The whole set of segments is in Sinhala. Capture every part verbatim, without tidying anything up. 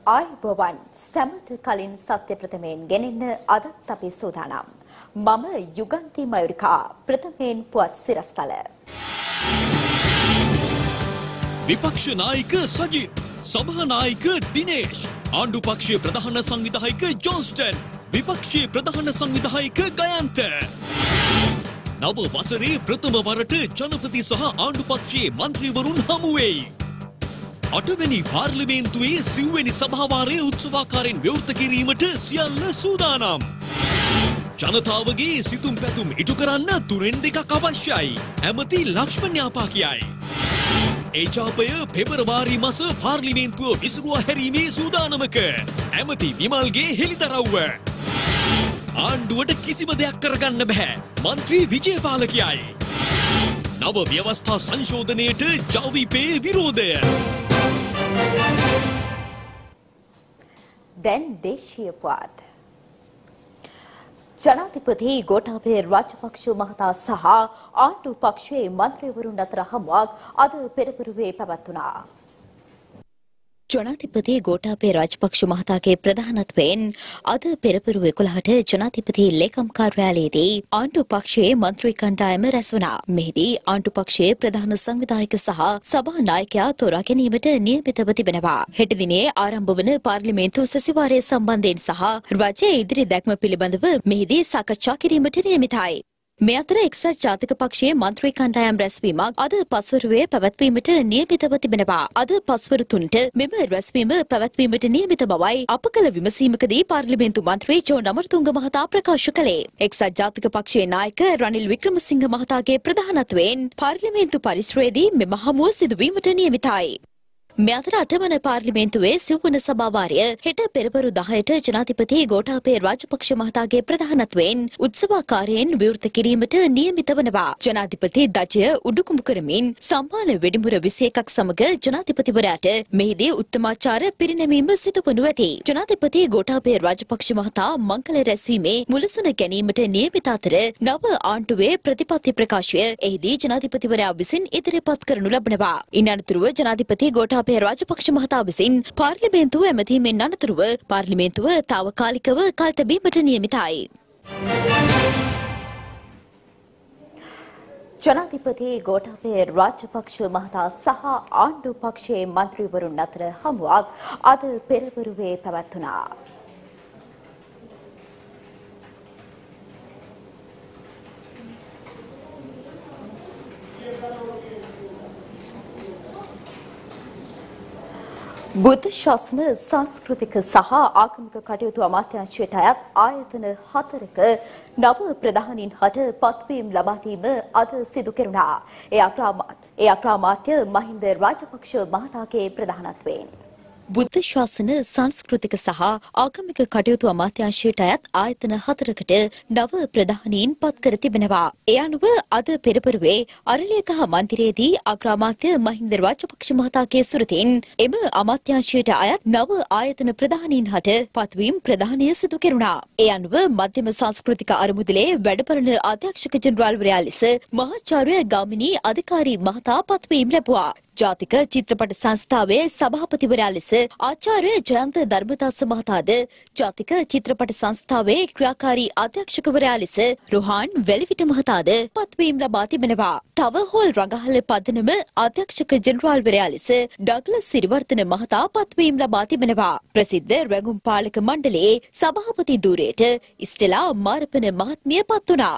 ආයුබෝවන් සැමට කලින් සත්‍ය ප්‍රථමයෙන් ගෙනෙන්න අදත් අපි සූදානම්. මම යුගන්ති මයුරිකා ප්‍රථමයෙන් පුවත් සිරස්තල. විපක්ෂ නායක සජිත්, සභා නායක දිනේෂ්, ආණ්ඩු පක්ෂයේ ප්‍රධාන සංවිධායක ජොන්ස්ටන්, විපක්ෂයේ ප්‍රධාන සංවිධායක ගයන්ත. නව වසරේ ප්‍රථම වරට ජනපති සහ ආණ්ඩු පක්ෂයේ මන්ත්‍රීවරුන් හමු වෙයි. අටවැනි පාර්ලිමේන්තුවේ සිව්වැනි සභාවාරයේ උත්සවාකාරයෙන් විවෘත කිරීමට සියල්ල සූදානම්. ජනතාවගේ සිතුම් පැතුම් ඉටු කරන්න තුනෙන් දෙකක් අවශ්‍යයි. ඇමති ලක්ෂ්මන් යාපා කියයි. ඒ ඡාපය පෙබරවාරි මාස පාර්ලිමේන්තුව විසිරුවා හැරීමේ සූදානමක. ඇමති විමල්ගේ හෙළිදරව්ව. ආණ්ඩුවට කිසිම දෙයක් කරගන්න බෑ. මන්ත්‍රී විජේපාල කියයි. නව ව්‍යවස්ථා සංශෝධනයට ජවිපේ විරෝධය. දැන් දේශීය පුවත්. ජනාධිපති ගෝඨාභය රාජපක්ෂ මහතා සහ ආණ්ඩු පක්ෂයේ මන්ත්‍රීවරුන් අතර හමුවක් අද පෙරපුරුවේ පැවැත්වුණා. ජනාධිපති ගෝඨාභය රාජපක්ෂ මහතාගේ ප්‍රධානත්වයෙන් අද පෙරපුරු එකොළහට ජනාධිපති ලේකම් කාර්යාලයේදී ආණ්ඩු පක්ෂයේ මන්ත්‍රී කණ්ඩායම රැස් වුණා. මෙහිදී ආණ්ඩු පක්ෂයේ ප්‍රධාන සංවිධායක සහ සභා නායකයා තෝරා ගැනීමට නියමිතව තිබෙනවා. හෙට දිනේ ආරම්භ වන පාර්ලිමේන්තු සැසිවාරය සම්බන්ධයෙන් සහ රජයේ ඉදිරි දැක්ම පිළිබඳව මෙහිදී සාකච්ඡා කිරීමට නියමිතයි. මේ අතර එක්සත් ජාතික පක්ෂයේ මන්ත්‍රී කණ්ඩායම් රැස්වීමක් අද පස්වරුවේ පැවැත්වීමට නියමිතව තිබෙනවා. අද පස්වරු තුනට මෙම රැස්වීම පැවැත්වීමට නියමිත බවයි අප කළ විමසීමකදී පාර්ලිමේන්තු මන්ත්‍රී ජෝන් අමරතුංග මහතා ප්‍රකාශ කළේ. එක්සත් ජාතික පක්ෂයේ නායක රනිල් වික්‍රමසිංහ මහතාගේ ප්‍රධානත්වයෙන් පාර්ලිමේන්තු පරිසරයේදී මෙම හමුව සිදුවීමට නියමිතයි. මේ අතර අටවන පාර්ලිමේන්තුවේ සිව්වන සභාවාරය හෙට පෙරවරු දහයට ජනාධිපති ගෝඨාභය රාජපක්ෂ මහතාගේ ප්‍රධානත්වයෙන් උත්සවාකාරයෙන් විවෘත කිරීමට නියමිත වනවා. ජනාධිපති ධජය උඩුකුමු කරමින් සම්මාන වෙඩිමුර විසි එකක් සමග ජනාධිපතිවරයාට මෙහිදී උත්තමාචාර පිරිනැමීම සිදු වනු ඇති. ජනාධිපති ගෝඨාභය රාජපක්ෂ මහතා මංගල රැස්වීමේ මුලසුන ගැනීමට නියමිත අතර නව ආණ්ඩුවේ ප්‍රතිපත්ති ප්‍රකාශය එහිදී ජනාධිපතිවරයා විසින් ඉදිරිපත් කරනු ලබනවා. ඉන් අනතුරුව ජනාධිපති ගෝඨාභය අපේ රාජපක්ෂ මහතා විසින් පාර්ලිමේන්තුව ඇමතීමෙන් අනතුරුව පාර්ලිමේන්තුව తాවකාලිකව කල්තැබීමට නියමිතයි. ජනාධිපති ගෝඨාභය රාජපක්ෂ මහතා සහ ආණ්ඩු පක්ෂයේ මන්ත්‍රීවරුන් අතර හමුවක් අද පෙරවරුවේ පැවැත්වුණා. බුද්ධ ශාසන සංස්කෘතික සහ ආගමික කටයුතු අමාත්‍යාංශයට අයත් ආයතන හතරක නව ප්‍රධානීන් හට පත්වීම් ලබා දීම අද සිදු කෙරුණා. ඒ අග්‍රාමාත්‍ය මහින්ද රාජපක්ෂ මහතාගේ ප්‍රධානත්වයෙන් බුද්ධ ශාසන සංස්කෘතික සහ ආගමික කටයුතු අමාත්‍යාංශයට අයත් ආයතන හතරකට නව ප්‍රධානීන් පත් කර තිබෙනවා. ඒ අනුව අද පෙරපරුවේ අරලියගහ මන්දිරයේදී අග්‍රාමාත්‍ය මහින්ද රාජපක්ෂ මහතාගේ සුරතින් එම අමාත්‍යාංශයට අයත් නව ආයතන ප්‍රධානීන් හට පත්වීම් ප්‍රදානය සිදු කෙරුණා. ඒ අනුව මධ්‍යම සංස්කෘතික අරමුදලේ වැඩපළන අධ්‍යක්ෂක ජෙනරාල්වරයා ලෙස මහාචාර්ය ගාමිණී අධිකාරී මහතා පත්වීම් ලැබුවා. ජාතික චිත්‍රපට සංස්ථාවේ සභාපතිවරයා ලෙස ආචාර්ය ජයන්ත ධර්මදාස මහතාද ජාතික චිත්‍රපට සංස්ථාවේ ක්‍රියාකාරී අධ්‍යක්ෂකවරයා ලෙස රොහාන් වැලිවිට මහතාද පත්වීම් ලබා තිබෙනවා. ටවර් හෝල් රඟහල පදනම අධ්‍යක්ෂක ජෙනරාල්වරයා ලෙස ඩග්ලස් සිරිවර්ධන මහතා පත්වීම් ලබා තිබෙනවා. ප්‍රසිද්ධ රැගුම් පාලක මණ්ඩලයේ සභාපති ධූරයට ඉස්ටෙලා මාරපන මහත්මිය පත් වුණා.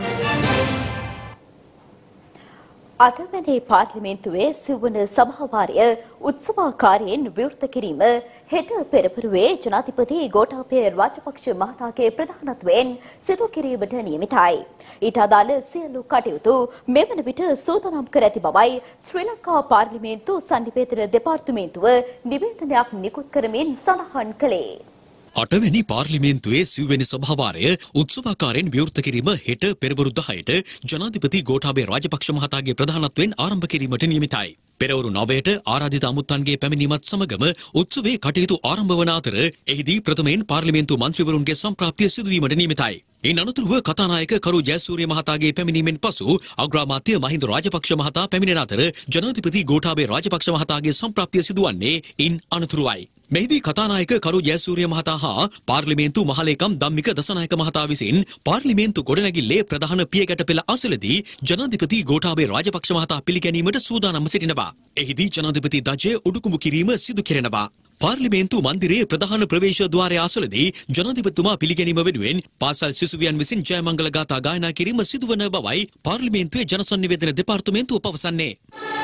අටවැනි පාර්ලිමේන්තුවේ සිව්වන සභාවාරය උත්සවාකාරයෙන් විවෘත කිරීම හෙට පෙරපරුවේ ජනාධිපති ගෝඨාභය රාජපක්ෂ මහතාගේ ප්‍රධානත්වයෙන් සිදු කිරීමට නියමිතයි. ඊට අදාළ සියලු කටයුතු මෙවන විට සූදානම් කර ඇති බවයි ශ්‍රී ලංකා පාර්ලිමේන්තු සංනිවේදන දෙපාර්තමේන්තුව නිවේදනයක් නිකුත් කරමින් සඳහන් කළේ. අටවැනි පාර්ලිමේන්තුවේ සිව්වැනි සභාවාරය උත්සවාකාරයෙන් විවෘත කිරීම හෙට පෙරවරු දහයට ජනාධිපති ගෝඨාභය රාජපක්ෂ මහතාගේ ප්‍රධානත්වයෙන් ආරම්භ කිරීමට නියමිතයි. පෙරවරු නවයට ආරාධිත අමුත්තන්ගේ පැමිණීමත් සමගම උත්සවයේ කටයුතු ආරම්භ වන අතර එහිදී ප්‍රථමයෙන් පාර්ලිමේන්තු මන්ත්‍රීවරුන්ගේ සම්ප්‍රාප්තිය සිදුවීමට නියමිතයි. ඉන් අනතුරුව කතානායක කරු ජයසූරිය මහතාගේ පැමිණීමෙන් පසු අග්‍රාමාත්‍ය මහින්ද රාජපක්ෂ මහතා පැමිණෙන අතර ජනාධිපති ගෝඨාභය රාජපක්ෂ මහතාගේ සම්ප්‍රාප්තිය සිදුවන්නේ ඉන් අනතුරුවයි. මෙහිදී කතානායක කරු ජයසූරිය මහතා හා පාර්ලිමේන්තු මහලේකම් ධම්මික දසනායක මහතා විසින් පාර්ලිමේන්තු ගොඩනැගිල්ලේ ප්‍රධාන පියගැට පෙළ අසලදී ජනාධිපති ගෝඨාභය රාජපක්ෂ මහතා පිළිගැනීමට සූදානම්ව සිටිනවා. එහිදී ජනාධිපති ධජය උඩුකුඹු කිරීම සිදු කෙරෙනවා. පාර්ලිමේන්තු මන්දිරයේ ප්‍රධාන ප්‍රවේශ ద్వාරය අසලදී ජනාධිපතිතුමා පිළිගැනීම වෙනුවෙන් පාසල් සිසුවියන් විසින් ජයමංගල ගාථා ගායනා කිරීම සිදුවන බවයි පාර්ලිමේන්තුවේ ජනසන්නිවේදන දෙපාර්තමේන්තුව පවසන්නේ.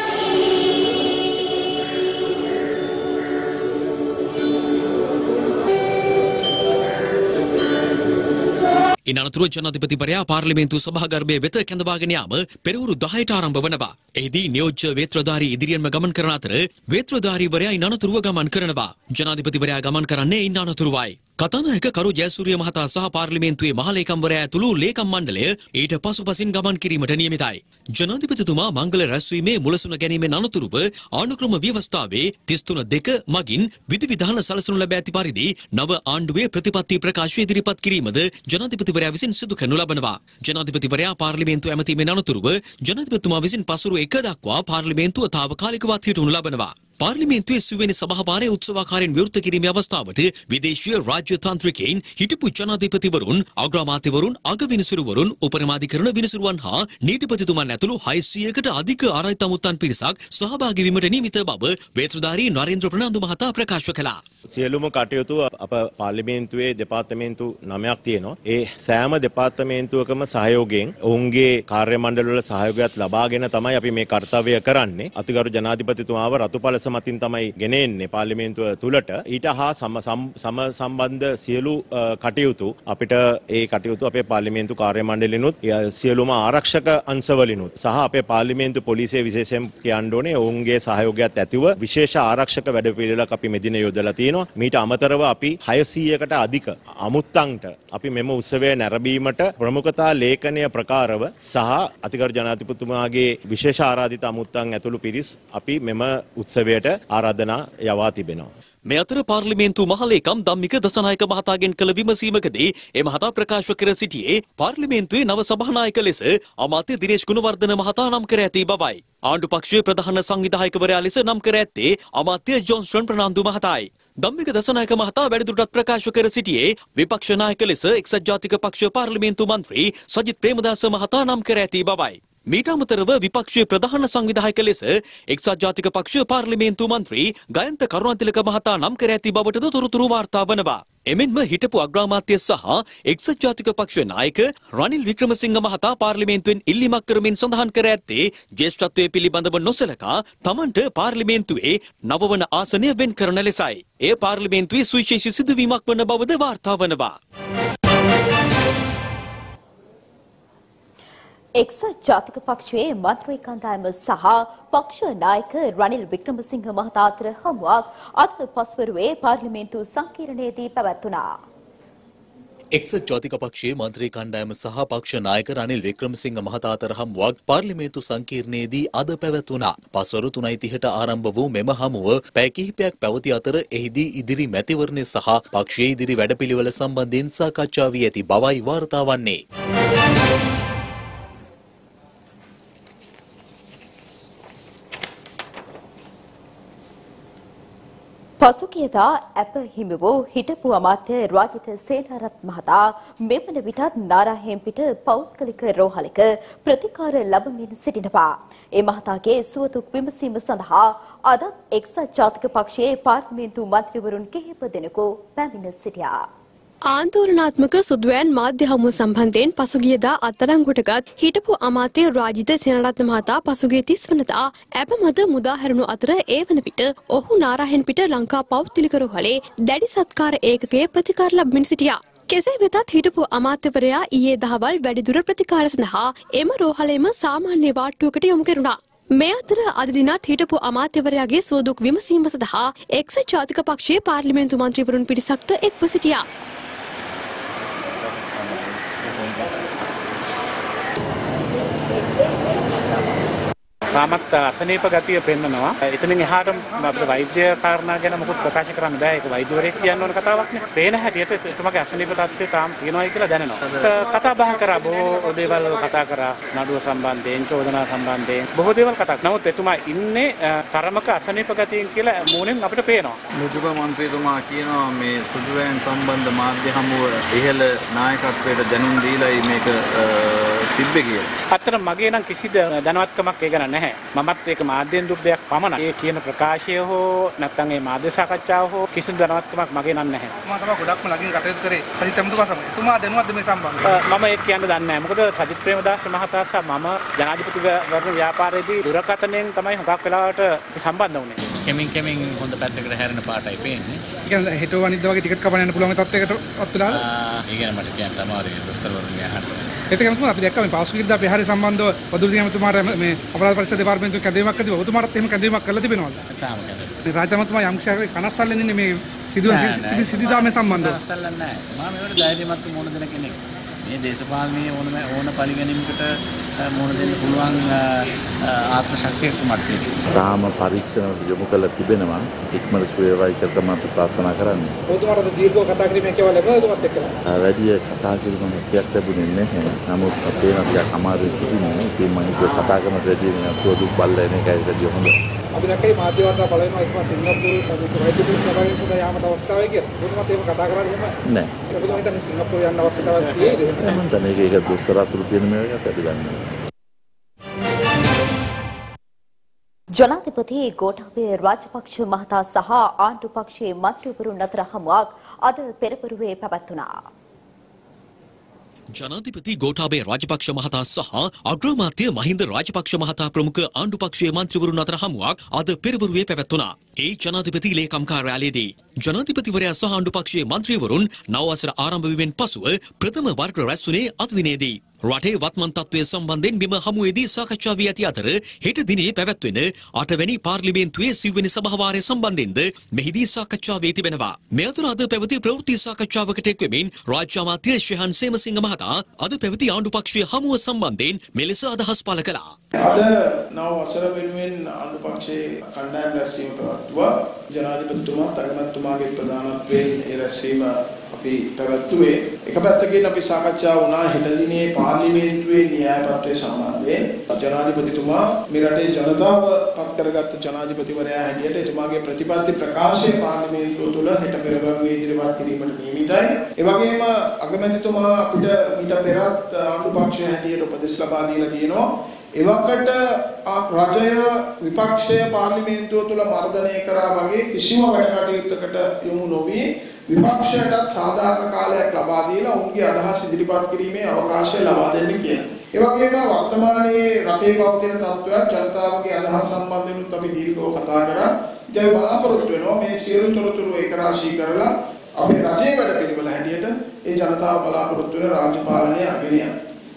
ඉන් අනතුරුව ජනාධිපතිවරයා පාර්ලිමේන්තු සභාගර්භය වෙත කැඳවාගෙන යාම පෙරවරු දහයට ආරම්භ වනවා. එහිදී නියෝජ්‍ය වේත්‍රධාරී ඉදිරියෙන්ම ගමන් කරන අතර වේත්‍රධාරීවරයා ඉන් අනතුරුව ගමන් කරනවා. ජනාධිපතිවරයා ගමන් කරන්නේ ඉන් අනතුරුවයි. කතානායක කරු ජයසූරිය මහතා සහ පාර්ලිමේන්තුවේ මහලේකම්වරයා ඇතුළු ලේකම් මණ්ඩලය ඊට පසුපසින් ගමන් කිරීමට නියමිතයි. ජනාධිපතිතුමා මංගල රැස්වීමේ මුලසුන ගැනීමෙන් අනතුරුව ආණුක්‍රම ව්‍යවස්ථාවේ තිස් තුන දෙක මගින් විධිවිධාන සලසනු ලැබ ඇති පරිදි නව ආණ්ඩුවේ ප්‍රතිපත්ති ප්‍රකාශය ඉදිරිපත් කිරීමද ජනාධිපතිවරයා විසින් සිදු කරනු ලබනවා. ජනාධිපතිවරයා පාර්ලිමේන්තුව ඇමතීමෙන් අනතුරුව ජනාධිපතිතුමා විසින් පසුරු එක දක්වා පාර්ලිමේන්තුව තාවකාලිකව හිටවනු ලබනවා. පාර්ලිමේන්තුවේ සිව්වෙනි සභාවාරයේ උත්සවාකාරයෙන් විවෘත කිරීමේ අවස්ථාවට විදේශීය රාජ්‍ය තාන්ත්‍රිකයින් හිටපු ජනාධිපතිවරුන් අග්‍රාමාත්‍යවරුන් අගවිනිසුරුවරුන් උපනමාධිකරණ විනිසුරුවන් හා නීතිපතිතුමන් ඇතුළු හයසියයකට අධික ආරාධිත අමුත්තන් පිරිසක් සහභාගී වීමට නියමිත බව වේත්‍රධාරී නරේන්ද්‍ර ප්‍රනාන්දු මහතා ප්‍රකාශ කළා. සියලුම කටයුතු අප පාර්ලිමේන්තුවේ දෙපාර්තමේන්තු නවයක් තියෙනවා. ඒ සෑම දෙපාර්තමේන්තුවකම සහයෝගයෙන් ඔවුන්ගේ කාර්ය මණ්ඩලවල සහයෝගයත් ලබාගෙන තමයි අපි මේ කාර්යය කරන්නේ. අතිගරු ජනාධිපතිතුමාව රතුපල මතින් තමයි ගෙන එන්නේ පාර්ලිමේන්තුව තුලට. ඊට හා සම සම සම්බන්ධ සියලු කටයුතු අපිට ඒ කටයුතු අපේ පාර්ලිමේන්තු කාර්ය මණ්ඩලෙනුත් සියලුම ආරක්ෂක අංශවලිනුත් සහ අපේ පාර්ලිමේන්තු පොලිසිය විශේෂයෙන් කියන්න ඕනේ ඔවුන්ගේ සහයෝගයත් ඇතිව විශේෂ ආරක්ෂක වැඩපිළිවෙලක් අපි මෙදින යොදලා තියෙනවා. මීට අමතරව අපි හයසියයකට අධික අමුත්තන්ට අපි මෙම උත්සවය නැරඹීමට ප්‍රමුඛතා ලේඛනය ප්‍රකාරව සහ අතිගරු ජනාධිපතිතුමාගේ විශේෂ ආරාධිත අමුත්තන් ඇතුළු පිරිස් අපි මෙම උත්සවයට ආරාධනා යවා තිබෙනවා. මේ අතර පාර්ලිමේන්තු මහලේකම් ධම්මික දසනායක මහතාගෙන් කළ විමසීමකදී ඒ මහතා ප්‍රකාශ කර සිටියේ පාර්ලිමේන්තුවේ නව සභානායක ලෙස අමාත්‍ය දිනේෂ් ගුණවර්ධන මහතා නම් කර ඇති බවයි. ආණ්ඩු පක්ෂයේ ප්‍රධාන සංවිධායකවරයා ලෙස නම් කර ඇත්තේ අමාත්‍ය ජොන්ස්ටන් ප්‍රනාන්දු මහතායි. ධම්මික දසනායක මහතා වැඩිදුරටත් ප්‍රකාශ කර සිටියේ විපක්ෂ නායක ලෙස එක්සත් ජාතික පක්ෂ පාර්ලිමේන්තු මන්ත්‍රී සජිත් ප්‍රේමදාස මහතා නම් කර ඇති බවයි. මීට අමතරව විපක්ෂයේ ප්‍රධාන සංවිධායක ලෙස එක්සත් ජාතික පක්ෂ පාර්ලිමේන්තු මන්ත්‍රී ගයන්ත කරුණාතිලක මහතා නම් කර ඇති බවටද තොරතුරු වාර්තා වනවා. එමෙන්ම හිටපු අග්‍රාමාත්‍ය සහ එක්සත් ජාතික පක්ෂ නායක රනිල් වික්‍රමසිංහ මහතා පාර්ලිමේන්තුවෙන් ඉල්ලීමක් කරමින් සඳහන් කර ඇත්තේ ජ්‍යෙෂ්ඨත්වයේ පිළිබඳව නොසලකා තමන්ට පාර්ලිමේන්තුවේ නවවන ආසනය වෙන් කරන ලෙසයි. එය පාර්ලිමේන්තුවේ සුවිශේෂී සිදුවීමක් වන බවද වාර්තා වනවා. එක්සත් ජාතික පක්ෂයේ මන්ත්‍රී කණ්ඩායම සහ පක්ෂ නායක රනිල් වික්‍රමසිංහ මහතා අතර හමුවක් අද පස්වරුවේ පාර්ලිමේන්තු සංකීර්ණයේදී පැවැත්වුණා. එක්සත් ජාතික පක්ෂයේ මන්ත්‍රී කණ්ඩායම සහ පක්ෂ නායක රනිල් වික්‍රමසිංහ මහතා අතර හමුවක් පාර්ලිමේන්තු සංකීර්ණයේදී අද පැවැත්වුණා. පස්වරු තුනයි තිහට ආරම්භ වූ මෙම හමුව පැය කිහිපයක් පැවති අතර එහිදී ඉදිරි මැතිවරණය සහ පක්ෂයේ ඉදිරි වැඩපිළිවෙල සම්බන්ධයෙන් සාකච්ඡා වී ඇති බවයි වාර්තා වන්නේ. පසුගියදා අප හිමි වූ හිටපු අමාත්‍ය රාජිත සේනාරත් මහතා මෙවන විටත් නාරාහෙම්පිට පෞද්ගලික රෝහලක ප්‍රතිකාර ලබමින් සිටිනවා. ඒ මහතාගේ සුවදුක් විමසීම සඳහා අදත් එක්සත් ජාතික පක්ෂයේ පාර්ලිමේන්තු මන්ත්‍රීවරුන් කිහිප දෙනෙකු පැමිණ සිටියා. ආන්දෝලනාත්මක සුදුවෑන් මාධ්‍ය හමුව සම්බන්ධයෙන් පසුගියදා අත්අඩංගුවටගත් හිටපු අමාත්‍ය රාජිත සේනාරත්න මහතා පසුගිය තිස් වනදා ඇප මත මුදා හැරුණු අතර ඒ වන විට ඔහු නාරාහෙන්පිට ලංකා පෞද්ගලික රෝහලේ දැඩි සත්කාර ඒකකයේ ප්‍රතිකාර ලබමින් සිටියා. කෙසේ වෙතත් හිටපු අමාත්‍යවරයා ඊයේ දහවල් වැඩිදුර ප්‍රතිකාර සඳහා එම රෝහලේම සාමාන්‍ය වාට්ටුවකට යොමු කෙරුණා. මේ අතර අද දිනත් හිටපු අමාත්‍යවරයාගේ සුවදුක් විමසීම සඳහා එක්සත් ජාතික පක්ෂයේ පාර්ලිමේන්තු මන්ත්‍රීවරුන් පිරිසක්ද එක්ව සිටියා. තාමත් අසනීප ගතිය පෙන්නනවා. එතනින් එහාට අපිට වෛද්‍ය කාරණා ගැන මොකුත් ප්‍රකාශ කරන්න බෑ. ඒක වෛද්‍යවරයෙක් කියන්න ඕන කතාවක් නේ. පේන හැටියට එතුමාගේ අසනීප තත්ත්වය තාම තියෙනවායි කියලා දැනෙනවා. කතා බහ කරා බොහෝ දේවල් කතා කරා. නඩුව සම්බන්ධයෙන්, චෝදනා සම්බන්ධයෙන් බොහෝ දේවල් කතා. නමුත් එතුමා ඉන්නේ තරමක අසනීප ගතියෙන් කියලා මූණෙන් අපිට පේනවා. මුජුබ මන්ත්‍රීතුමා කියනවා මේ සුදුවෑන් සම්බන්ධ මාධ්‍ය හමුව ඉහළ නායකත්වයට දැනුම් දීලායි මේක තිබ්බේ කියලා. අතන මගේ නම් කිසි දැනුවත්කමක් ඒ ගැන නැහැ. මමත් ඒක මාධ්‍යෙන් දුක් දෙයක් පමණයි. ඒ කියන ප්‍රකාශය හෝ නැත්නම් ඒ මාධ්‍ය සාකච්ඡාව හෝ කිසිදු දැනුවත්කමක් මගේ නම් නැහැ. මම තමයි ගොඩක්ම ළඟින් කටයුතු කරේ සජිත් ඇමතුමා සමග. එතුමා දැනුවත්ද මේ සම්බන්ධව? මම ඒක කියන්න දන්නේ නැහැ. මොකද සජිත් ප්‍රේමදාස මහතා සහ මම ජනාධිපතිවරණ ව්‍යාපාරයේදී දුරකථනයෙන් තමයි හුඟක් වෙලාවට සම්බන්ධ වුණේ. කෙමින් කෙමින් හොඳ පැත්තකට හැරෙන පාටයි පේන්නේ. ඒ කියන්නේ හෙට වනිද්දා වගේ ටිකට් කපන්න යන්න පුළුවන් තත්යකට වත් වෙලා. ආ ඒ කියන්නේ මට කියන්න අමාරුයි දොස්තරවරුන් යහට. ඒත් එතන අපි දැක්කා මේ පාසුකිරියදා අපි හරි සම්බන්ධව වදුරුදී ඇමතුමාට මේ අපරාධ පරීක්ෂා දෙපාර්තමේන්තුවේ කැඳවීමක් කළා. ඔබතුමාටත් එහෙම කැඳවීමක් කළා තිබෙනවද? තාම කැඳවීම. මේ රාජ්‍යමතුමා යම් ක්ෂණයක කනස්සල්ලෙන් ඉන්නේ මේ සිදුවන සිදි සිදිදාමේ සම්බන්ධව. කනස්සල්ලන් නැහැ. මම මේවට ධෛර්යමත් මොන දෙන කෙනෙක්. මේ දේශපාලනයේ ඕන ඕන පරිගැනීමකට මොන දෙන්න පුළුවන් ආත්ම ශක්තියක් මට තියෙනවා. තාම පරීක්ෂණ යොමු කළ තිබෙනවා. ඉක්මනට සුවේවයි කියලා තමයි අපි ප්‍රාර්ථනා කරන්නේ. ඔබතුමාට දීර්ඝව කතා කිරීමක් කියලා ලැබුණාද ඔබත් එක්කලා? වැඩි කතා කිරීමක් කියක් ලැබුණේ නැහැ. නමුත් අපේ නම් අමාරුයි සිටින්නේ. ඒ මම හිතුව කතා කරන රෙඩි වෙන සුවදුක් බල්ල එන එකයි වැඩි හොඳ. අපි දැක්කේ මාධ්‍ය වාර්තා බලනවා ඉක්ම සිංගප්පූරු වෛද්‍ය පරීක්ෂාවකින් සදා යාමට අවස්ථාවයි කියලා. ඔබතුමාත් එහෙම කතා කරන්නේ නැහැ. නැහැ. ඒක ඔබතුමා හිතන්නේ සිංගප්පූරු යන්න අවශ්‍යතාවයක් තියෙයිද? මම හිතන්නේ ඒක ඒක දොස්තර අතුරු තියෙන මේක අපි දන්නේ. ජනාධිපති ගෝඨාභය රාජපක්ෂ මහතා සහ ආණ්ඩු පක්ෂයේ මන්ත්‍රීවරුන් අතර හමුවක් අද පෙරපරුවේ පැවැත්වුණා. ජනාධිපති ගෝඨාභය රාජපක්ෂ මහතා සහ අග්‍රාමාත්‍ය මහින්ද රාජපක්ෂ මහතා ප්‍රමුඛ ආණ්ඩු පක්ෂයේ මන්ත්‍රීවරුන් අතර හමුවක් අද පෙරපරුවේ පැවැත්වුණා. ඒ ජනාධිපති ලේකම් කාර්යාලයේදී ජනාධිපතිවරයා සහ ආණ්ඩු පක්ෂයේ මන්ත්‍රීවරුන් නව වසර ආරම්භ වීමෙන් පසුව ප්‍රථම වර්ග රැස්වුණේ අද දිනේදී. රටේ වත්මන් තත්ත්වය සම්බන්ධයෙන් මෙම හමුවේදී සාකච්ඡා වී ඇති අතර හෙට දිනේ පැවැත්වෙන අටවැනි පාර්ලිමේන්තුවේ සිව්වෙනි සභාවාරය සම්බන්ධයෙන්ද මෙහිදී සාකච්ඡා වී තිබෙනවා. මේ අතර අද පැවති ප්‍රවෘත්ති සාකච්ඡාවකට එක්වෙමින් රාජ්‍ය අමාත්‍ය ශ්‍රේහන් සේමසිංහ මහතා අද පැවති ආණ්ඩු පක්ෂයේ හමුව සම්බන්ධයෙන් මෙලෙස අදහස් පළ කළා. අද නව වසර වෙනුවෙන් ආණ්ඩු පක්ෂයේ කණ්ඩායම් රැස්වීම පැවැත්වුවා. ජනාධිපතිතුමා තර්මතුමාගේ ප්‍රධානත්වයෙන් ඒ රැස්වීම අපි පැවැත්වුවේ. එක පැත්තකින් අපි සාකච්ඡා වුණා හෙට දිනේ පාර්ලිමේන්තුවේ න්‍යායපත්‍රය සම්බන්ධයෙන්. ජනාධිපතිතුමා මේ රටේ ජනතාව පත් කරගත්ත ජනාධිපතිවරයා හැටියට එතුමාගේ ප්‍රතිපත්ති ප්‍රකාශය පාර්ලිමේන්තුව තුළ හෙට පෙරවරුවේ ඉදිරිපත් කිරීමට නියමිතයි. ඒ වගේම අගමැතිතුමා අපිට ඊට පෙරත් ආණ්ඩු පක්ෂය හැටියට උපදෙස් ලබා දීලා තියෙනවා. එවකට රජය විපක්ෂය පාර්ලිමේන්තුව තුළ මර්ධනය කරා වගේ කිසිම වැඩ කටයුත්තකට යොමු නොවී විපක්ෂයටත් සාධාරණ කාලයක් ලබා දීලා ඔවුන්ගේ අදහස් ඉදිරිපත් කිරීමේ අවකාශය ලබා දෙන්න කියනවා. ඒ වගේම වර්තමානයේ රටේ පවතින තත්ත්වයක් ජනතාවගේ අදහස් සම්බන්ධවෙනුත් අපි දීර්ඝව කතා කරා. ඉතින් බලාපොරොත්තු වෙනවා මේ සියලු තොරතුරු ඒකරාශී කරලා අපේ රටේ වැඩ පිළිවෙල හැටියට ඒ ජනතාව බලාපොරොත්තු වෙන රාජ්‍ය පාලනය අගන යනවා.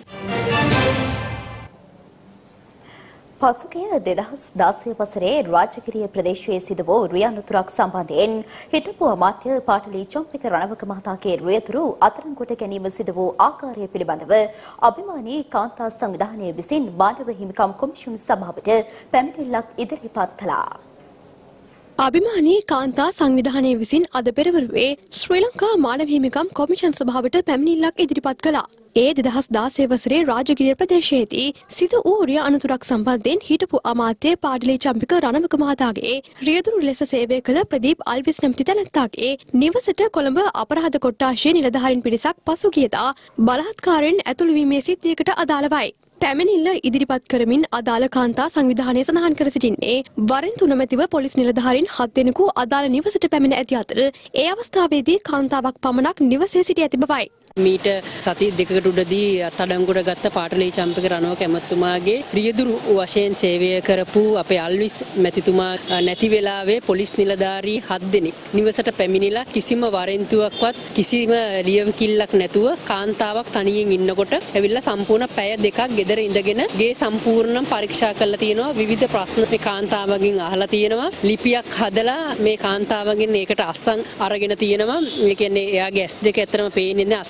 පසුගිය දෙදහස් දාසය වසරේ රාජගිරිය ප්‍රදේශයේ සිදු වූ රියනුතුරක් සම්බන්ධයෙන් හිටපු අමාත්‍ය පාටලී චම්පික රණවක මහතාගේ රියතුරු අත්අඩංගුවට ගැනීම සිදු වූ ආකාරය පිළිබඳව අභිමානී කාන්තා සංවිධානය විසින් මානව හිමිකම් කොමිෂන් සභාවට පැමිණිල්ලක් ඉදිරිපත් කළා. අභිමානී කාන්තා සංවිධානය විසින් අද පෙරවරුවේ ශ්‍රී ලංකා මානව හිමිකම් කොමිෂන් සභාවට පැමිණිල්ලක් ඉදිරිපත් කළා. ඒ දෙදහස් දාසය වසරේ රාජගිරිය ප්‍රදේශයේදී සිදු වූ රිය අනතුරක් සම්බන්ධයෙන් හිටපු අමාත්‍ය පාඩලී චම්පික රණවක මහතාගේ රියදුරු ලෙස සේවය කළ ප්‍රදීප් අල්විස් නැමැති තැනැත්තාගේ නිවසට කොළඹ අපරාධ කොට්ටාශයේ නිලධාරීන් පිරිසක් පසුගියදා බලහත්කාරයෙන් ඇතුළු වීමේ සිද්ධියකට අදාළවයි. පැමිණිල්ල ඉදිරිපත් කරමින් අදාළ කාන්තා සංවිධානය සඳහන් කර සිටින්නේ වරින් තුන මැතිව පොලිස් නිලධාරීන් හත් දෙනෙකු අදාළ නිවසට පැමිණ ඇති අතර ඒ අවස්ථාවේදී කාන්තාවක් පමණක් නිවසේ සිටි ඇති බවයි. මීට සති දෙකකට උඩදී අත්අඩංගුවට ගත්ත පාටලී චම්පික රණවක ඇමතුමාගේ රියදුරු වශයෙන් සේවය කරපු අපේ අල්විස් මැතිතුමා නැති වෙලාවේ පොලිස් නිලධාරී හත් දෙනෙක් නිවසට පැමිණිලා කිසිම වරෙන්තුවක්වත් කිසිම ලියවිකිල්ලක් නැතුව කාන්තාවක් තනියෙන් ඉන්නකොට ඇවිල්ලා සම්පූර්ණ පැය දෙකක් ගෙදර ඉඳගෙන ගේ සම්පූර්ණ පරීක්ෂා කරලා තියෙනවා. විවිධ ප්‍රශ්න මේ කාන්තාවගෙන් අහලා තියෙනවා. ලිපියක් හදලා මේ කාන්තාවගෙන් ඒකට අස්සන් අරගෙන තියෙනවා. ඒ කියන්නේ එයාගේ ඇස් දෙක ඇත්තටම පේන්නේ නැහැ.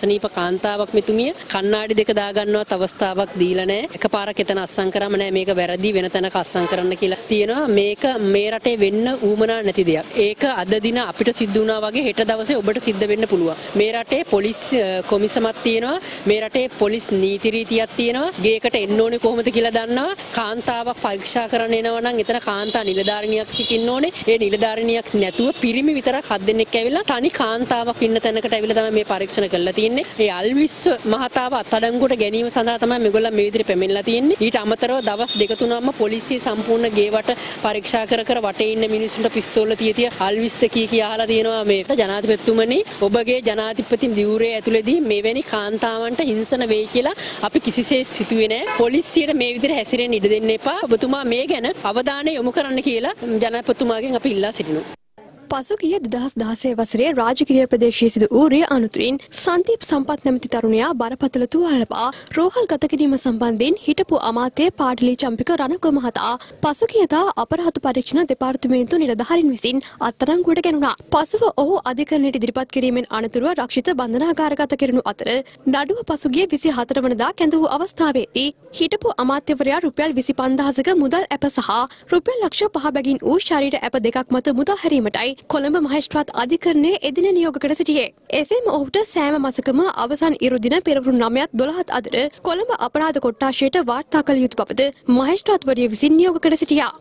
අසනීප කාන්තාවක් මෙතුමිය කණ්ණාඩි දෙක දාගන්නවත් අවස්ථාවක් දීලා නැහැ. එකපාරක් එතන අස්සම් කරාම නෑ මේක වැරදි වෙන තැනක අස්සම් කරන්න කියලා තියෙනවා. මේක මේ රටේ වෙන්න ඌමනා නැති දෙයක්. ඒක අද දින අපිට සිද්ධ වුණා වගේ හෙට දවසේ ඔබට සිද්ධ වෙන්න පුළුවන්. මේ රටේ පොලිස් කොමිසමක් තියෙනවා. මේ රටේ පොලිස් නීති රීතියක් තියෙනවා. ගේකට එන්න ඕනේ කොහොමද කියලා දන්නවා. කාන්තාවක් පරීක්ෂා කරන්න එනවා නම් එතන කාන්තා නිලධාරිනියක් සිටින්න ඕනේ. ඒ නිලධාරිනියක් නැතුව පිරිමි විතරක් හත් දෙනෙක් ඇවිල්ලා තනි කාන්තාවක් ඉන්න තැනකට ඇවිල්ලා තමයි මේ පරීක්ෂණ කරලා තියෙන්නේ. ඒ අල්විස් මහතාව අත්අඩංගුවට ගැනීම සඳහා තමයි මේගොල්ලෝ මේ විදිහට පැමිණලා තියෙන්නේ. ඊට අමතරව දවස් දෙක තුනක්ම පොලිසිය සම්පූර්ණ ගේවට පරීක්ෂා කර කර වටේ ඉන්න මිනිස්සුන්ට පිස්තෝල තිය තිය අල්විස්ද කී කිය අහලා තියෙනවා. මේ ජනාධිපතිතුමනි ඔබගේ ජනාධිපති දිවුරේ ඇතුළේදී මෙවැනි කාන්තාවන්ට හිංසන වෙයි කියලා අපි කිසිසේත් සිතුවේ නැහැ. පොලිසියට මේ විදිහට හැසිරෙන්න ඉඩ දෙන්න එපා. ඔබතුමා මේ ගැන අවධානය යොමු කරන්න කියලා ජනාධිපතිතුමාගෙන් අපි ඉල්ලා සිටිනවා. පසුගිය දෙදහස් දහසේ වසරේ රාජගිරිය ප්‍රදේශයේ සිදු වූ රිය අනතුරින් සන්දීප් සම්පත් නැමැති තරුණයා බරපතල තුවාල ලබා රෝහල් ගත කිරීම සම්බන්ධයෙන් හිටපු අමාත්‍ය පාටිලි චම්පික රණක මහතා පසුගියදා අපරාධ පරීක්ෂණ දෙපාර්තමේන්තු නිලධාරීන් විසින් අත්අඩංගුවට ගැනුණා. පසුව ඔහු අධිකරණයට ඉදිරිපත් කිරීමෙන් අනතුරුව රක්ෂිත බන්ධනාගාරගත කෙරුණු අතර නඩුව පසුගිය විසිහතර වනදා කැඳවූ අවස්ථාවේදී හිටපු අමාත්‍යවරයා රුපියල් විසි පන්දාහක මුදල් ඇප සහ රුපියල් ලක්ෂ පහ බැගින් වූ ශරීර ඇප දෙකක් මත මුදා හැරීමටයි කොළඹ මහේස්ත්‍රාත් අධිකරණයේ එදින නියෝග කර සිටියේ. එසේම ඔහුට සෑම මාසකම අවසන් ඉරුදින පෙරවරු නවයත් දොළහත් අතර කොළඹ අපරාධ කොට්ටාශයට වාර්තා කළ යුතු බවද මහේස්ත්‍රාත්වරිය විසින් නියෝග කර සිටියා.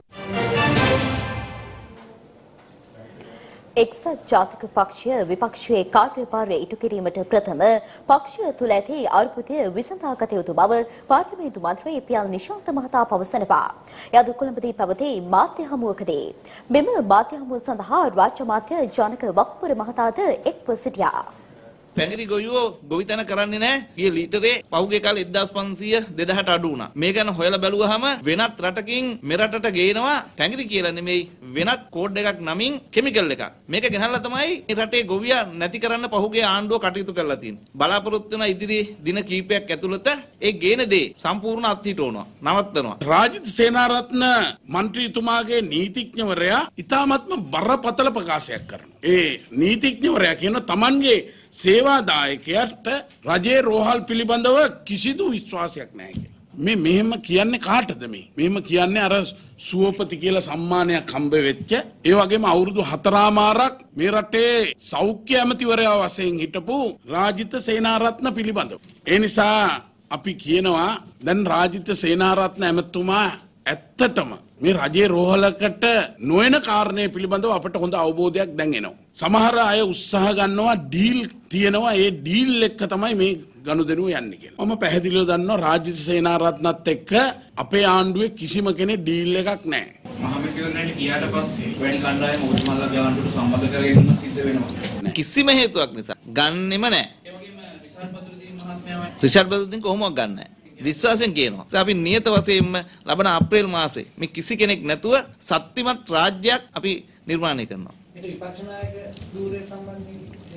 එක්සත් ජාතික පක්ෂය විපක්ෂයේ කාර්යභාරය ඉටු කිරීමට ප්‍රථම පක්ෂය තුළ ඇති අර්බුදය විසඳාගත යුතු බව පාර්ලිමේන්තු මන්ත්‍රී පී.එල්. නිශාන්ත මහතා පවසනවා. යද කොළඹදී පැවති මාධ්‍ය හමුවකදී මෙම මාධ්‍ය හමුව සඳහා රාජ්‍ය මාධ්‍ය ජනක වක්පුර මහතාද එක්ව සිටියා. පැංගිරි ගොවියෝ ගොවිතැන කරන්නේ නැහැ. ඊයේ ලීටරේ පහුගිය කාලේ එක්දාස් පන්සීය දෙදාහට අඩු වුණා. මේ ගැන හොයලා බැලුවාම වෙනත් රටකින් මෙරටට ගේනවා පැංගිරි කියලා නෙමෙයි වෙනත් කෝඩ් එකක් නමින් කිමිකල් එකක්. මේක ගෙනල්ලා තමයි මේ රටේ ගොවියා නැති කරන්න පහුගිය ආණ්ඩුව කටයුතු කරලා තියෙන්නේ. බලාපොරොත්තු වෙන ඉදිරි දින කිහිපයක් ඇතුළත ඒ ගේන දේ සම්පූර්ණ අත්හිටවනවා. නවත්තනවා. රාජිත් සේනාරත්න මන්ත්‍රීතුමාගේ නීතිඥවරයා ඉතාමත්ම බරපතල ප්‍රකාශයක් කරනවා. ඒ නීතිඥවරයා කියන තමන්ගේ සේවාදායකයට රජයේ රෝහල් පිළිබඳව කිසිදු විශ්වාසයක් නැහැ කියලා. මේ මෙහෙම කියන්නේ කාටද මේ? මෙහෙම කියන්නේ අර සුවපති කියලා සම්මානයක් හම්බ වෙච්ච ඒ වගේම අවුරුදු හතරමාරක් මේ රටේ සෞඛ්‍ය ඇමතිවරයා වශයෙන් හිටපු රාජිත සේනාරත්න පිළිබඳව. ඒ නිසා අපි කියනවා දැන් රාජිත සේනාරත්න ඇමතුමා ඇත්තටම මේ රජයේ රෝහලකට නොයන කාරණේ පිළිබඳව අපට හොඳ අවබෝධයක් දැන් එනවා. සමහර අය උත්සාහ ගන්නවා ඩීල් තියෙනවා ඒ ඩීල් එක තමයි මේ ගනුදෙනුව යන්නේ කියලා. මම පැහැදිලිව දන්නවා රාජිත සේනාරත්නත් එක්ක අපේ ආණ්ඩුවේ කිසිම කෙනෙක් ඩීල් එකක් නැහැ. මහමැතිවරණයට ගියාට පස්සේ වැඩි කණ්ඩායම ඔබතුමාලගේ ආණ්ඩුවට සම්බන්ධ කරගෙන සිද්ධ වෙනවා. කිසිම හේතුවක් නිසා ගන්නෙම නැහැ. ඒ වගේම රිෂාඩ් බදුරුදීන් මහත්මයා රිෂාඩ් බදුරුදීන් කොහොමවත් ගන්නෑ නැහැ. විශ්වාසයෙන් කියනවා. අපි නියත වශයෙන්ම ලබන අප්‍රේල් මාසේ මේ කිසි කෙනෙක් නැතුව ශක්තිමත් රාජ්‍යයක් අපි නිර්මාණය කරනවා. ඒක විපක්ෂ නායක ධූරයේ සම්බන්ධයෙන්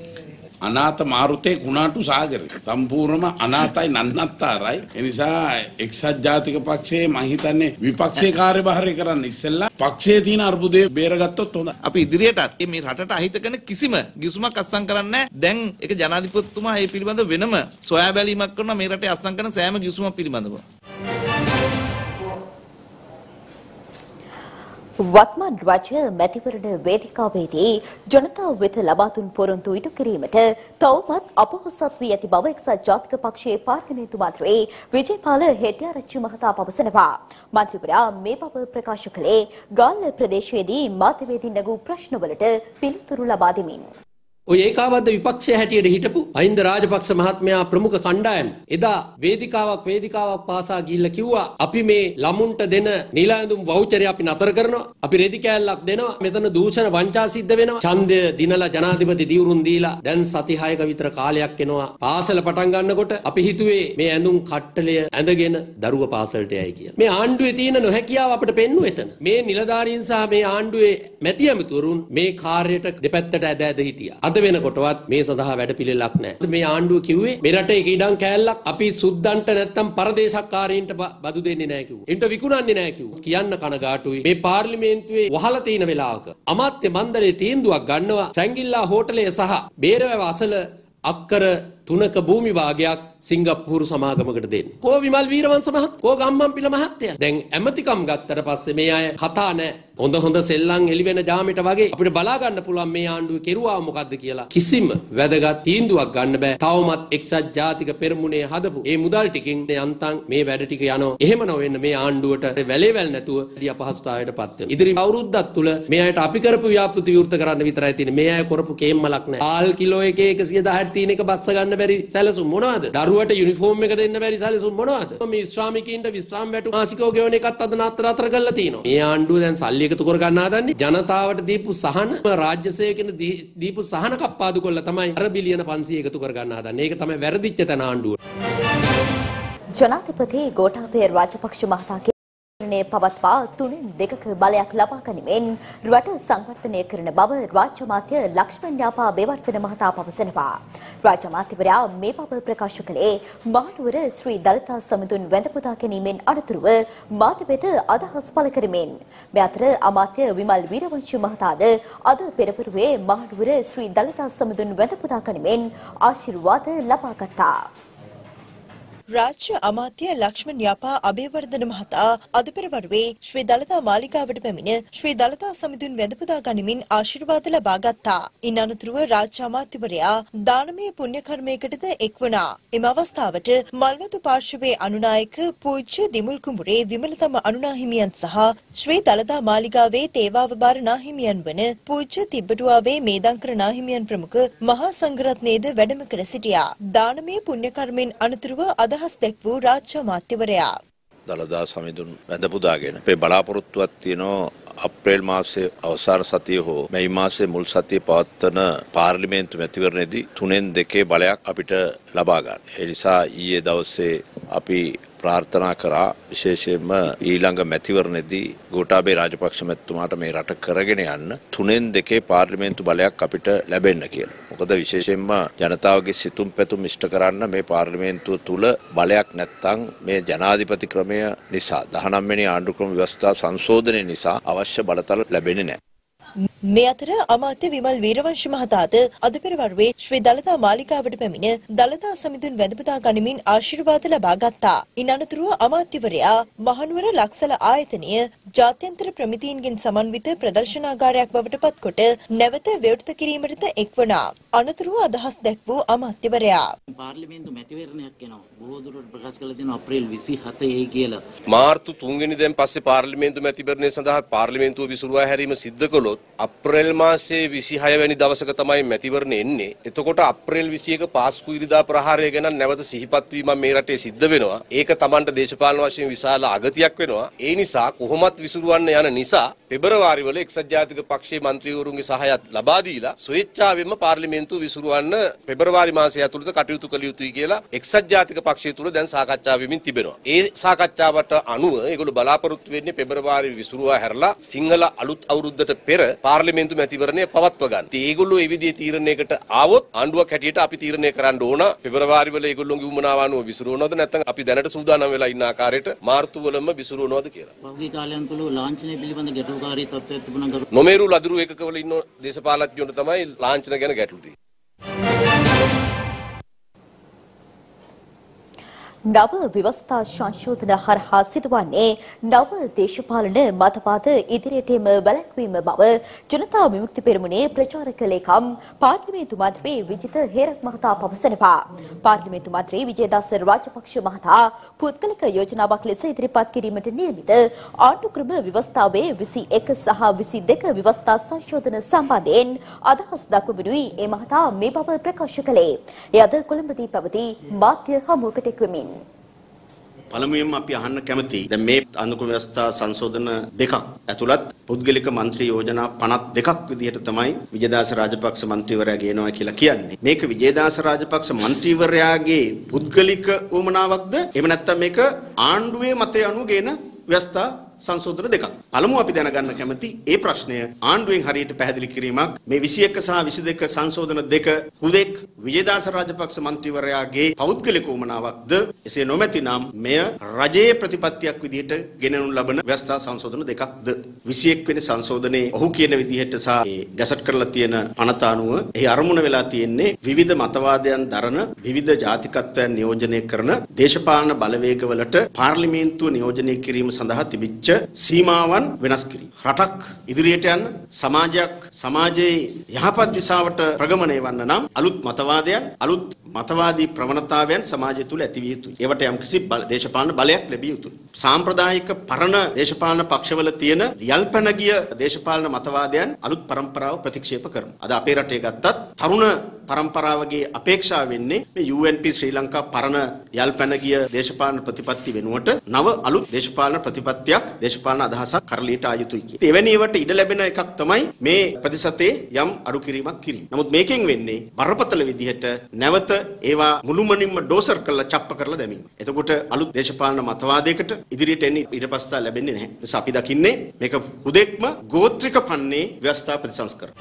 අනාථ මාරුතේ කුණාටු සාගරේ සම්පූර්ණම අනාථයි නන්නත්තරයි. ඒ නිසා එක්සත් ජාතික පක්ෂයේ මම හිතන්නේ විපක්ෂයේ කාර්යභාරය කරන්න ඉස්සෙල්ලා පක්ෂයේ තියෙන අර්බුදේ බේරගත්තොත් හොඳයි. අපි ඉදිරියටත් මේ රටට අහිත කරන කිසිම ගිවිසුමක් අත්සන් කරන්නේ නැහැ. දැන් ඒක ජනාධිපතිතුමා මේ පිළිබඳව වෙනම සොයා බැලීමක් කරනවා මේ රටේ අත්සන් කරන සෑම ගිවිසුමක් පිළිබඳව. වත්මන් රජය මැතිවරණ වේදිකාවේදී ජනතාව වෙත ලබා දුන් පොරොන්දු ඉටු කිරීමට තවමත් අපොහොසත් වී ඇති බව එක්සත් ජාතික පක්ෂයේ පාර්ලිමේන්තු මන්ත්‍රී විජේපාල හෙට්ටිආරච්චි මහතා පවසනවා. මන්ත්‍රීවරයා මේ බව ප්‍රකාශ කළේ ගාල්ල ප්‍රදේශයේදී මාධ්‍යවේදීන් නැගූ ප්‍රශ්නවලට පිළිතුරු ලබා දෙමින්. ඔය ඒකාබද්ධ විපක්ෂය හැටියට හිටපු අහින්ද රාජපක්ෂ මහත්මයා ප්‍රමුඛ කණ්ඩායම එදා වේදිකාවක් වේදිකාවක් පාසා ගිහිල්ලා කිව්වා අපි මේ ළමුන්ට දෙන නිල ඇඳුම් වවුචරය අපි නතර කරනවා අපි රෙදි කෑල්ලක් දෙනවා මෙතන දූෂණ වංචා සිද්ධ වෙනවා ඡන්දය දිනලා ජනාධිපති දිවුරුන් දීලා දැන් සති හයක විතර කාලයක් එනවා පාසල පටන් ගන්නකොට අපි හිතුවේ මේ ඇඳුම් කට්ටලය ඇඳගෙන දරුව පාසලට යයි කියලා. මේ ආණ්ඩුවේ තියෙන නොහැකියාව අපිට පෙන්වුව එතන. මේ නිලධාරීන් සහ මේ ආණ්ඩුවේ මැති ඇමතුරුන් මේ කාර්යයට දෙපැත්තට ඇද ඇද හිටියා. අද වෙනකොටවත් මේ සඳහා වැඩ පිළිලක් නැහැ. මේ ආණ්ඩුව කිව්වේ මේ රටේ ඉඩම් කෑල්ලක් අපි සුද්දන්ට නැත්තම් පරදේශක්කාරීන්ට බදු දෙන්නේ නැහැ කිව්වා. එන්ට විකුණන්නේ නැහැ කිව්වා. කියන්න කනගාටුයි. මේ පාර්ලිමේන්තුවේ වහලා තියෙන වෙලාවක අමාත්‍ය මණ්ඩලයේ තීන්දුවක් ගන්නවා සැංගිල්ලා හෝටලයේ සහ බේරවැව අසල අක්කර තුනක භූමි භාගයක් සිංගප්පූරු සමාගමකට දෙන්න. කෝ විමල් වීරවංශ මහත් කෝ ගම්මන්පිල මහත්තයා. දැන් ඇමතිකම් ගත්තට පස්සේ මේ අය කතා නැහැ. හොඳ හොඳ සෙල්ලම් එළි වෙන ජාමෙට වගේ අපිට බලා ගන්න පුළුවන් මේ ආණ්ඩුවේ කෙරුවා මොකද්ද කියලා. කිසිම වැදගත් තීන්දුවක් ගන්න බෑ. තවමත් එක්සත් ජාතික පෙරමුණේ හදපු මේ මුදල් ටිකෙන් යන්තම් මේ වැඩ ටික යනවා. එහෙම නොවෙන්න මේ ආණ්ඩුවට වැලේවැල් නැතුව දී අපහසුතාවයටපත් වෙනවා. ඉදිරි අවුරුද්දක් තුල මේ අයට අපි කරපු ව්‍යාපෘති විවෘත කරන්න විතරයි තියෙන්නේ. මේ අය කරපු කේම්මලක් නැහැ. ආල් කිලෝ එකේ එකසිය දහට තියෙන එක බස්ස ගන්න බැරි සැලසුම් මොනවද? දරුවට යුනිෆෝම් එක දෙන්න බැරි සැලසුම් මොනවද? මේ විශ්‍රාමිකයින්ට විශ්‍රාම වැටු මාසිකව ගෙවන එකත් අද නතර අතර කරලා තියෙනවා. මේ ආණ්ඩුව දැන් සල්ලි එකතු කර ගන්න හදන්නේ ජනතාවට දීපු සහන රාජ්‍ය සේවකෙන දීපු සහන කප්පාදු කරලා තමයි අර බිලියන පන්සිය එකතු කර ගන්න හදන්නේ. ඒක තමයි වැරදිච්ච තැන ආණ්ඩුව. ජනාධිපති ගෝඨාභය රාජපක්ෂ මහතාගේ පවත්වා තුනෙන් දෙකක බලයක් ලබා ගනිමින් රට සංවර්ධනය කරන බව රාජ්‍ය අමාත්‍ය ලක්ෂ්මන් යාපා බේවර්ධන මහතා පවසනවා. රාජ්‍ය අමාත්‍යවරයා මේ බව ප්‍රකාශ කළේ මහනුවර ශ්‍රී දලිතා සමිඳුන් වැඳ පුදා ගැනීමෙන් අනතුරුව මාධ්‍ය වෙත අදහස් පළ කරමින්. මේ අතර අමාත්‍ය විමල් වීරවංශ මහතාද අද පෙරපුරුවේ මහනුවර ශ්‍රී දලිතා සමිඳුන් වැඳ පුදා ගැනීමෙන් ආශිර්වාද ලබා ගත්තා. රාජ්‍ය අමාත්‍ය ලක්ෂ්මන් යාපා අබේවර්ධන මහතා අද පෙරවරුවේ ශ්‍රී දලතා මාලිගාවට පැමිණ ශ්‍රී දලතා සමිඳුන් වැඳ පුදා ගනිමින් ආශිර්වාද ලබා ගත්තා. ඉන් අනතුරුව රාජ්‍ය අමාත්‍යවරයා දානමය පුණ්‍ය කර්මයකටද එක් වුණා. එම අවස්ථාවට මල්වතු පාර්ශවයේ අනුනායක පූජ්‍ය දිමුල් කුඹුරේ විමලතම අනුනාහිමියන් සහ ශ්‍රී දලතා මාලිගාවේ තේවාව බාර නාහිමියන් වන පූජ්‍ය තිබ්බටුවාවේ මේදංකර නාහිමියන් ප්‍රමුඛ මහා සංඝරත්නයේද වැඩම කර සිටියා. දානමය පුණ්‍ය කර්මෙන් අනතුරුව අදහස් දැක් වූ රාජ්‍ය අමාත්‍යවරයා දළදා සමිඳුන් වැඳ පුදාගෙන අපේ බලාපොරොත්තුවක් තියෙනවා අප්‍රේල් මාසයේ අවසාන සතිය හෝ මැයි මාසයේ මුල් සතියේ පවත්වන පාර්ලිමේන්තු මැතිවරණයේදී තුනෙන් දෙකේ බලයක් අපිට ලබා ගන්න. ඒ නිසා ඊයේ දවසේ අපි ප්‍රාර්ථනා කරා විශේෂයෙන්ම ඊළඟ මැතිවරණයේදී ගෝඨාභය රාජපක්ෂ මැතිතුමාට මේ රට කරගෙන යන්න තුනෙන් දෙකේ පාර්ලිමේන්තු බලයක් අපිට ලැබෙන්න කියලා. මොකද විශේෂයෙන්ම ජනතාවගේ සිතුම් පැතුම් ඉෂ්ට කරන්න මේ පාර්ලිමේන්තුව තුල බලයක් නැත්නම් මේ ජනාධිපති ක්‍රමය නිසා දහනවය වෙනි ආණ්ඩු ක්‍රම ව්‍යවස්ථා සංශෝධනය නිසා අවශ්‍ය බලතල ලැබෙන්නේ නැහැ. මේ අතර අමාත්‍ය විමල් වීරවංශ මහතාද අද පෙරවරුවේ ශ්‍රී දලතා මාලිගාවට පැමිණ දලතා සමිඳුන් වැඳ පුදා ගනිමින් ආශිර්වාද ලබා ගත්තා. ඉන් අනතුරුව අමාත්‍යවරයා මහනුවර ලක්සල ආයතනය ජාත්‍යන්තර ප්‍රමිතීන්ගෙන් සමන්විත ප්‍රදර්ශනාගාරයක් බවට පත්කොට නැවත විවෘත කිරීමටද එක්වනා. අනතුරුව අදහස් දැක් වූ අමාත්‍යවරයා පාර්ලිමේන්තු මැතිවරණයක් යනවා. බොහෝ දුරට ප්‍රකාශ කළ තියෙනවා අප්‍රේල් විසිහතයි කියලා. මාර්තු තුන්වෙනි දැන් පස්සේ පාර්ලිමේන්තු මැතිවරණය සඳහා පාර්ලිමේන්තුව විසුරුවා හැරීම සිද්ධ කළොත් අප්‍රේල් මාසයේ විසිහය වෙනි දවසක තමයි මැතිවරණය එන්නේ. එතකොට අප්‍රේල් විසිඑක පාස්කු ඉරිදා ප්‍රහාරය ගැන නැවත සිහිපත් වීමක් මේ රටේ සිද්ධ වෙනවා. ඒක Tamanට දේශපාලන වශයෙන් විශාල අගතියක් වෙනවා. ඒ නිසා කොහොමත් විසුරුවන්න යන නිසා පෙබරවාරි වල එක්සත් ජාතික පක්ෂයේ മന്ത്രിවරුන්ගේ සහායත් ලබා දීලා ස්වේච්ඡාවෙන්ම පාර්ලිමේන්තුව විසුරුවන්න පෙබරවාරි මාසය ඇතුළත කටයුතු කළ යුතුයි කියලා එක්සත් ජාතික පක්ෂය තුල දැන් සාකච්ඡා වෙමින් තිබෙනවා. ඒ සාකච්ඡාවට අනුව ඒගොල්ලෝ බලාපොරොත්තු වෙන්නේ පෙබරවාරි විසුරුවා හැරලා සිංහල අලුත් අවුරුද්දට පෙර පාර්ලිමේන්තු මැතිවරණය පවත්ව ගන්න. ඉතින් ඒගොල්ලෝ ඒ විදිහේ තීරණයකට ආවොත් ආණ්ඩුවක් හැටියට අපි තීරණය කරන්න ඕන පෙබරවාරි වල ඒගොල්ලෝගේ උමනාව අනුව විසුරුවනවද නැත්නම් අපි දැනට සූදානම් වෙලා ඉන්න ආකාරයට මාර්තු වලම විසුරුවනවද කියලා. පහුගිය කාලයන් තුල ලාංඡනය පිළිබඳ ගැටලුකාරී තත්ත්වයක් තිබුණා. නොමේරු ලදරු ඒකකවල ඉන්න දේශපාලඥයන්ට තමයි ලාංඡන ගැන ගැටලු තියෙන්නේ. නව ව්‍යවස්ථා සංශෝධන හරහා සිදුවන්නේ නව දේශපාලන මතවාද ඉදිරියටම වැළැක්වීම බව ජනතා විමුක්ති පෙරමුණේ ප්‍රචාරක ලේකම් පාර්ලිමේන්තු මන්ත්‍රී විජිත හේරත් මහතා පවසනවා. පාර්ලිමේන්තු මන්ත්‍රී විජේදාස රාජපක්ෂ මහතා පුද්ගලික යෝජනාවක් ලෙස ඉදිරිපත් කිරීමට නියමිත ආණ්ඩු ක්‍රම ව්‍යවස්ථාවේ විසි එක සහ විසි දෙක ව්‍යවස්ථා සංශෝධන සම්බන්ධයෙන් අදහස් දක්වමිනුයි ඒ මහතා මේ බව ප්‍රකාශ කළේ. එය අද කොළඹදී පැවති මාධ්‍ය හමුවකට එක්වමින් පළමුවෙන්ම අපි අහන්න කැමති දැන් මේ අනුකූල ව්‍යවස්ථා සංශෝධන දෙකක් ඇතුළත් පුද්ගලික මන්ත්‍රී යෝජනා පනස් දෙකක් විදිහට තමයි විජේදාස රාජපක්ෂ මන්ත්‍රීවරයා ගේනවා කියලා කියන්නේ. මේක විජේදාස රාජපක්ෂ මන්ත්‍රීවරයාගේ පුද්ගලික උවමනාවක්ද? එහෙම නැත්නම් මේක ආණ්ඩුවේ මතය අනුව ගේන ව්‍යවස්ථා සංශෝධන දෙකක්. පළමුව අපි දැනගන්න කැමති ඒ ප්‍රශ්නය ආණ්ඩුවෙන් හරියට පැහැදිලි කිරීමක් මේ විසි එක සහ විසි දෙක සංශෝධන දෙක හුදෙක් විජේදාස රාජපක්ෂ මන්ත්‍රීවරයාගේ පෞද්ගලික උමනාවක්ද එසේ නොමැතිනම් මෙය රජයේ ප්‍රතිපත්තියක් විදිහට ගෙනනු ලබන ව්‍යවස්ථා සංශෝධන දෙකක්ද විසි එක් වෙනි සංශෝධනයේ ඔහු කියන විදිහට සහ ගැසට් කරලා තියෙන පනත අනුව එහි අරමුණ වෙලා තියෙන්නේ විවිධ මතවාදයන් දරන විවිධ ජාතිකත්වයන් නියෝජනය කරන දේශපාලන බලවේගවලට පාර්ලිමේන්තුව නියෝජනය කිරීම සඳහා තිබිච්ච සීමාවන් වෙනස් කිරීම. රටක් ඉදිරියට යන්න සමාජයක් සමාජයේ යහපත් දිශාවට ප්‍රගමනය වන්න නම් අලුත් මතවාදයන් අලුත් මතවාදී ප්‍රවණතාවයන් සමාජය තුළ ඇති විය යුතුයි. ඒවට යම්කිසි දේශපාලන බලයක් ලැබිය යුතුයි. සාම්ප්‍රදායික පරණ දේශපාලන පක්ෂවල තියෙන යල්පැන ගිය දේශපාලන මතවාදයන් අලුත් પરම්පරාව ප්‍රතික්ෂේප කරනවා. අද අපේ රටේ ගත්තත් තරුණ પરම්පරාවගේ අපේක්ෂාව වෙන්නේ මේ U N P Sri Lanka පරණ යල්පැන ගිය දේශපාලන ප්‍රතිපත්ති වෙනුවට නව අලුත් දේශපාලන ප්‍රතිපත්තියක් දේශපාලන අදහසක් කරලියට ආ යුතුයි කියන. එවැනි ඒවට ඉඩ ලැබෙන එකක් තමයි මේ ප්‍රතිශතයේ යම් අඩු කිරීමක් කිරීම. නමුත් මේකෙන් වෙන්නේ බරපතල විදිහට නැවත ඒවා මුළුමනින්ම ඩෝසර් කරලා චප්ප කරලා දැමීම. එතකොට අලුත් දේශපාලන මතවාදයකට ඉදිරියට එන්නේ ඊටපස්සා ලැබෙන්නේ නැහැ. ඒ නිසා අපි දකින්නේ මේක හුදෙක්ම ගෝත්‍රික පන්නේ ව්‍යවස්ථා ප්‍රතිසංස්කරණ.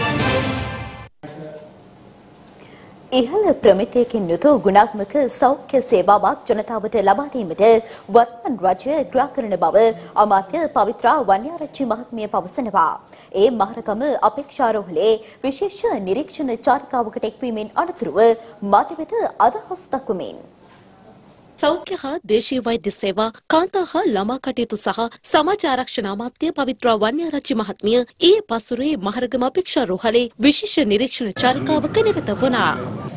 ඉහළ ප්‍රමිතියකින් යුතු ගුණාත්මක සෞඛ්‍ය සේවාවක් ජනතාවට ලබා දීමට වත්මන් රජය ක්‍රියා කරන බව අමාත්‍ය පවිත්‍රා වන්‍යාරච්චි මහත්මිය පවසනවා. ඒ මහරගම අපේක්ෂාරෝහලේ විශේෂ නිරීක්ෂණ චාරිකාවකට එක්වීමෙන් අනතුරුව මාධ්‍ය වෙත අදහස් දක්වමින් සෞඛ්‍ය හා දේශීය වෛද්‍ය සේවා කාන්තා හා ළමා කටයුතු සහ සමාජ ආරක්ෂණ අමාත්‍ය පවිත්‍රා වන්‍යාරච්චි මහත්මිය ඊයේ පසුරේ මහරගම අපේක්ෂාරෝහලේ විශේෂ නිරීක්ෂණ චාරිකාවක නිරත වුණා.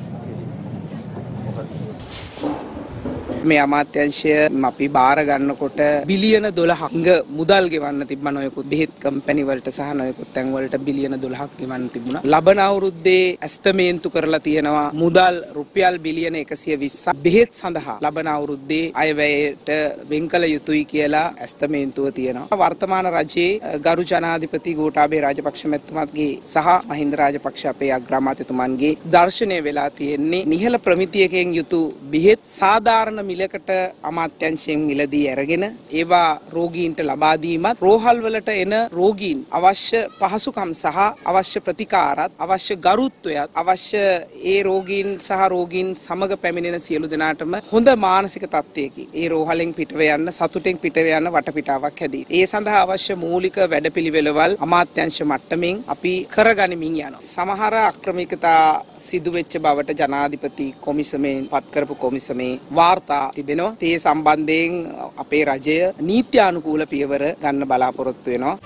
මේ අමාත්‍යංශය අපි බාර ගන්නකොට බිලියන දොළහක් ඉඟ මුදල් ගෙවන්න තිබ්බ නොයෙකුත් බෙහෙත් කම්පැනි වලට සහ නොයෙකුත් තැන් වලට බිලියන දොළහක් ගෙවන්න තිබුණා. ලබන අවුරුද්දේ ඇස්තමේන්තු කරලා තියෙනවා මුදල් රුපියල් බිලියන එකසිය විස්සක් බෙහෙත් සඳහා ලබන අවුරුද්දේ අයවැයට වෙන් කළ යුතුයි කියලා ඇස්තමේන්තුව තියෙනවා. වර්තමාන රජයේ ගරු ජනාධිපති ගෝඨාභය රාජපක්ෂ මැතිතුමාගේ සහ මහින්ද රාජපක්ෂ අපේ අග්‍රාමාත්‍යතුමන්ගේ දර්ශනය වෙලා තියෙන්නේ නිහල ප්‍රමිතියකින් යුතු බෙහෙත් සාධාරණ මිලකට අමාත්‍යංශයෙන් මිලදී අරගෙන ඒවා රෝගීන්ට ලබා දීමත් රෝහල් වලට එන රෝගීන් අවශ්‍ය පහසුකම් සහ අවශ්‍ය ප්‍රතිකාරත් අවශ්‍ය ගරුත්වයත් අවශ්‍ය ඒ රෝගීන් සහ රෝගීන් සමග පැමිණෙන සියලු දෙනාටම හොඳ මානසික තත්ත්වයකින් ඒ රෝහලෙන් පිටව යන්න සතුටෙන් පිටව යන්න වටපිටාවක් හැදී. ඒ සඳහා අවශ්‍ය මූලික වැඩපිළිවෙළවල් අමාත්‍යංශ මට්ටමින් අපි කරගනිමින් යනවා. සමහර අක්‍රමිකතා සිදු වෙච්ච බවට ජනාධිපති කොමිසමෙන් පත් කරපු කොමිසමේ වාර්තා තිබෙනවා. ඒ සම්බන්ධයෙන් අපේ රජය නීත්‍යානුකූල පියවර ගන්න බලාපොරොත්තු වෙනවා.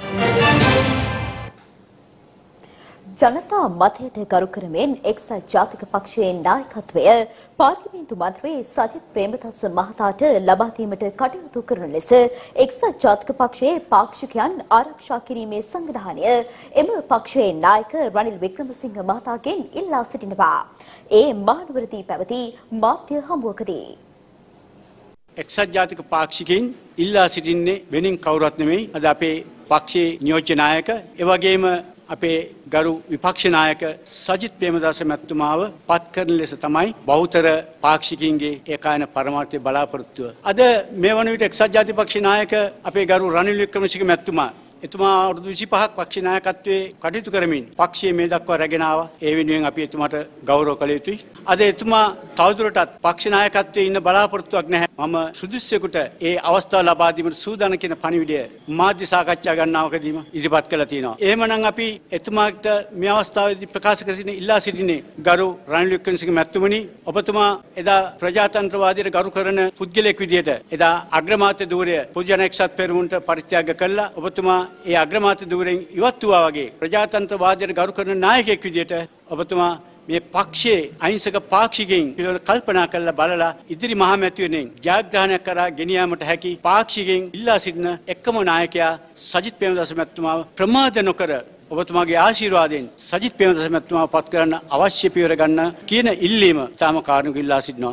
ජනතා මතයට ගරු කරමින් එක්සත් ජාතික පක්ෂයේ නායකත්වය පාර්ලිමේන්තු මන්ත්‍රී සජිත් ප්‍රේමදාස මහතාට ලබා දීමට කටයුතු කරන ලෙස එක්සත් ජාතික පක්ෂයේ පාක්ෂිකයන් ආරක්ෂා කිරීමේ සංවිධානය එම පක්ෂයේ නායක රනිල් වික්‍රමසිංහ මහතාගෙන් ඉල්ලා සිටිනවා. ඒ මහනුවරදී පැවති මාධ්‍ය හමුවකදී එක්සත් ජාතික පාක්ෂිකයින් ඉල්ලා සිටින්නේ වෙනින් කවුරුත් නෙමෙයි. අද අපේ පක්ෂයේ නියෝජ්‍ය නායක එවැගේම අපේ ගරු විපක්ෂ නායක සජිත් ප්‍රේමදාස මැතිතුමාව පත් කරන ලෙස තමයි බහුතර පාක්ෂිකින්ගේ ඒකායන පරමාර්ථය බලාපොරොත්තුව. අද මේ වන විට එක්සත් ජාතික පක්ෂ නායක අපේ ගරු රනිල් වික්‍රමසිංහ මැතිතුමා එතුමා අවුරුදු විසිපහක් පක්ෂ නායකත්වයේ කටයුතු කරමින් පක්ෂයේ මේ දක්වා රැගෙන ආවා. ඒ වෙනුවෙන් අපි එතුමාට ගෞරව කළ යුතුයි. අද එතුමා තවදුරටත් පක්ෂ නායකත්වයේ ඉන්න බලාපොරොත්තුවක් නැහැ. මම සුදුස්සෙකුට ඒ අවස්ථාව ලබා දීමට සූදානම් කියන පණිවිඩය මාධ්‍ය සාකච්ඡා ගණනාවකදීම ඉදිරිපත් කළා තියෙනවා. එහෙමනම් අපි එතුමාට මේ අවස්ථාවේදී ප්‍රකාශ කරගෙන ඉල්ලා සිටින්නේ ගරු රනිල් වික්‍රමසිංහ මැතිතුමනි, ඔබතුමා එදා ප්‍රජාතන්ත්‍රවාදයට ගරු කරන පුද්ගලයෙක් විදිහට එදා අග්‍රාමාත්‍ය ධූරය පොදු ජන එක්සත් පෙරමුණට පරිත්‍යාග කළා. ඔබතුමා ඒ අග්‍රාමාත්‍ය ධූරයෙන් ඉවත් වූවා වගේ ප්‍රජාතන්ත්‍රවාදයට ගරු කරන නායකයෙක් විදිහට ඔබතුමා මේ පක්ෂයේ අහිංසක පාක්ෂිකයින් පිළිවෙල කල්පනා කරලා බලලා ඉදිරි මහමැතිවරණයෙන් ජයග්‍රහණය කරා ගෙනියාමට හැකි පාක්ෂිකයින් ඉල්ලා සිටින එකම නායකයා සජිත් ප්‍රේමදාස මැතිතුමාව ප්‍රමාද නොකර ඔබතුමාගේ ආශිර්වාදයෙන් සජිත් ප්‍රේමදාස මැතිතුමාව පත් කරන්න අවශ්‍ය පියවර ගන්න කියන ඉල්ලීම තාම කාරණක ඉල්ලා සිටිනවා.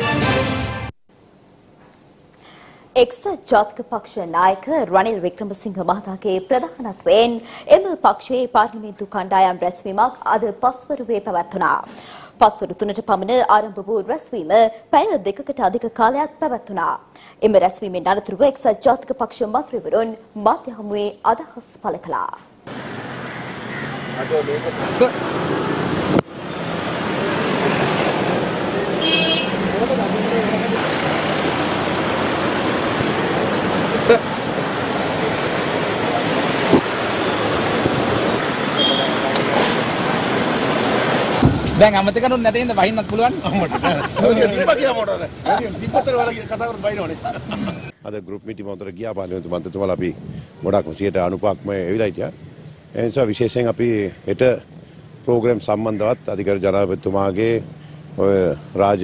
එක්සත් ජාතික පක්ෂ නායක රනිල් වික්‍රමසිංහ මහතාගේ ප්‍රධානත්වයෙන් එම පක්ෂයේ පාර්ලිමේන්තු කණ්ඩායම් රැස්වීමක් අද පස්වරුවේ පැවැත්වුණා. පස්වරු තුනට පමණ ආරම්භ වූ රැස්වීම පැය දෙකකට අධික කාලයක් පැවැත්වුණා. එම රැස්වීමෙන් අනතුරුව එක්සත් ජාතික පක්ෂ මන්ත්‍රීවරුන් මාධ්‍ය හමුවේ අදහස් පළ කළා. දැන් අමතක කරුත් නැතේ ඉඳ වහින්නත් පුළුවන්. අද ගෲප් මීටින් මොතර ගියා පාර්ලිමේන්තු මන්ත්‍රීතුමාලා අපි ගොඩක්ම සියයට අනූපක්ම එවිලා හිටියා. ඒ නිසා විශේෂයෙන් අපි හෙට ප්‍රෝග්‍රෑම් සම්බන්ධවත් අධිකාරී ජනාධිපතිතුමාගේ ඔය රාජ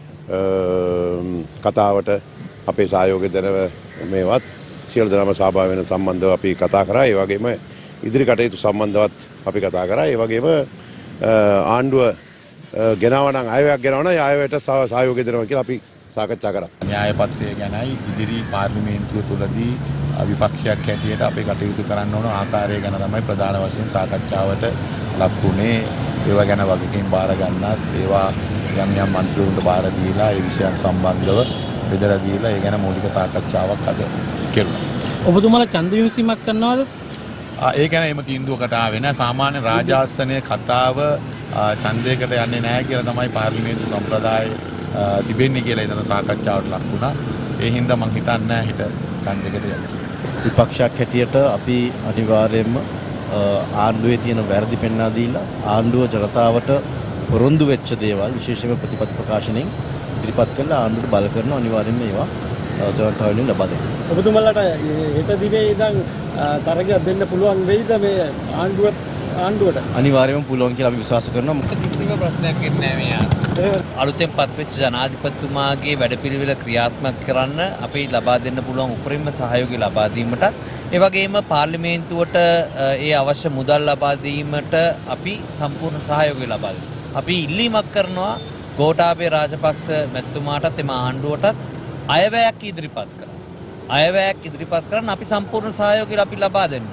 කතාවට අපේ සහයෝගය දෙන මේවත් සියලු දෙනාම සහභාගී වෙන සම්බන්ධව අපි කතා කරා. ඒ වගේම ඉදිරි කටයුතු සම්බන්ධවත් අපි කතා කරා. ඒ වගේම ආණ්ඩුව ගෙනාව නම් අයවැයක් ගෙනාව නම් අයවැයට සහයෝගය දෙනවා කියලා අපි සාකච්ඡා කරා. න්‍යාය පත්‍රය ගැනයි ඉදිරි පාර්ලිමේන්තුව තුලදී විපක්ෂයක් හැටියට අපි කටයුතු කරන්න ඕන ආකාරය ගැන තමයි ප්‍රධාන වශයෙන් සාකච්ඡාවට ලක් වුණේ. ඒවා ගැන වගකීම් බාර ගන්නත් ඒවා යම් යම් මන්ත්‍රීවරුන්ට බාර දීලා ඒ විෂයන් සම්බන්ධව බෙදලා දීලා ඒ ගැන මූලික සාකච්ඡාවක් අද කෙරුණා. ඔබතුමාලා ඡන්ද විමසීමක් කරනවද? ඒ ගැන එම තීන්දුවකට ආවේ නැහැ. සාමාන්‍ය රාජාසනයේ කතාව ඡන්දයකට යන්නේ නැහැ කියලා තමයි පාර්ලිමේන්තු සම්ප්‍රදාය තිබෙන්නේ කියලා එතන සාකච්ඡාවට ලක් වුණා. ඒ හින්දා මම හිතන්නේ නැහැ හිට ඡන්දයකට යන්නේ. විපක්ෂයක් හැටියට අපි අනිවාර්යයෙන්ම ආණ්ඩුවේ තියෙන වැරදි පෙන්වා දීලා ආණ්ඩුව ජනතාවට පොරොන්දු වෙච්ච දේවල් විශේෂයෙන්ම ප්‍රතිපත්ති ප්‍රකාශනෙන් ඉදිරිපත් කරලා ආණ්ඩුවට බල කරන අනිවාර්යයෙන්ම ඒවා ජනතාවගෙන් ලබා දෙන්න. ඔබතුමාලට හෙට දිනේ ඉඳන් තරගයක් දෙන්න පුළුවන් වෙයිද මේ ආණ්ඩුවට ආණ්ඩුවට? අනිවාර්යයෙන්ම පුළුවන් කියලා අපි විශ්වාස කරනවා. මොකද කිසිම ප්‍රශ්නයක් එන්නේ නැහැ මෙයා. අලුතෙන් පත්වෙච්ච ජනාධිපතිතුමාගේ වැඩපිළිවෙල ක්‍රියාත්මක කරන්න අපි ලබා දෙන්න පුළුවන් උපරිම සහයෝගය ලබා දීමටත් ඒ වගේම පාර්ලිමේන්තුවට ඒ අවශ්‍ය මුදල් ලබා දීමට අපි සම්පූර්ණ සහයෝගය ලබා දෙනවා. අපි ඉල්ලීමක් කරනවා ගෝඨාභය රාජපක්ෂ මැතිතුමාටත් එම ආණ්ඩුවටත් අයවැයක් ඉදිරිපත් කරන්න. අයවැයක් ඉදිරිපත් කරන්න අපි සම්පූර්ණ සහයෝගය අපි ලබා දෙනවා.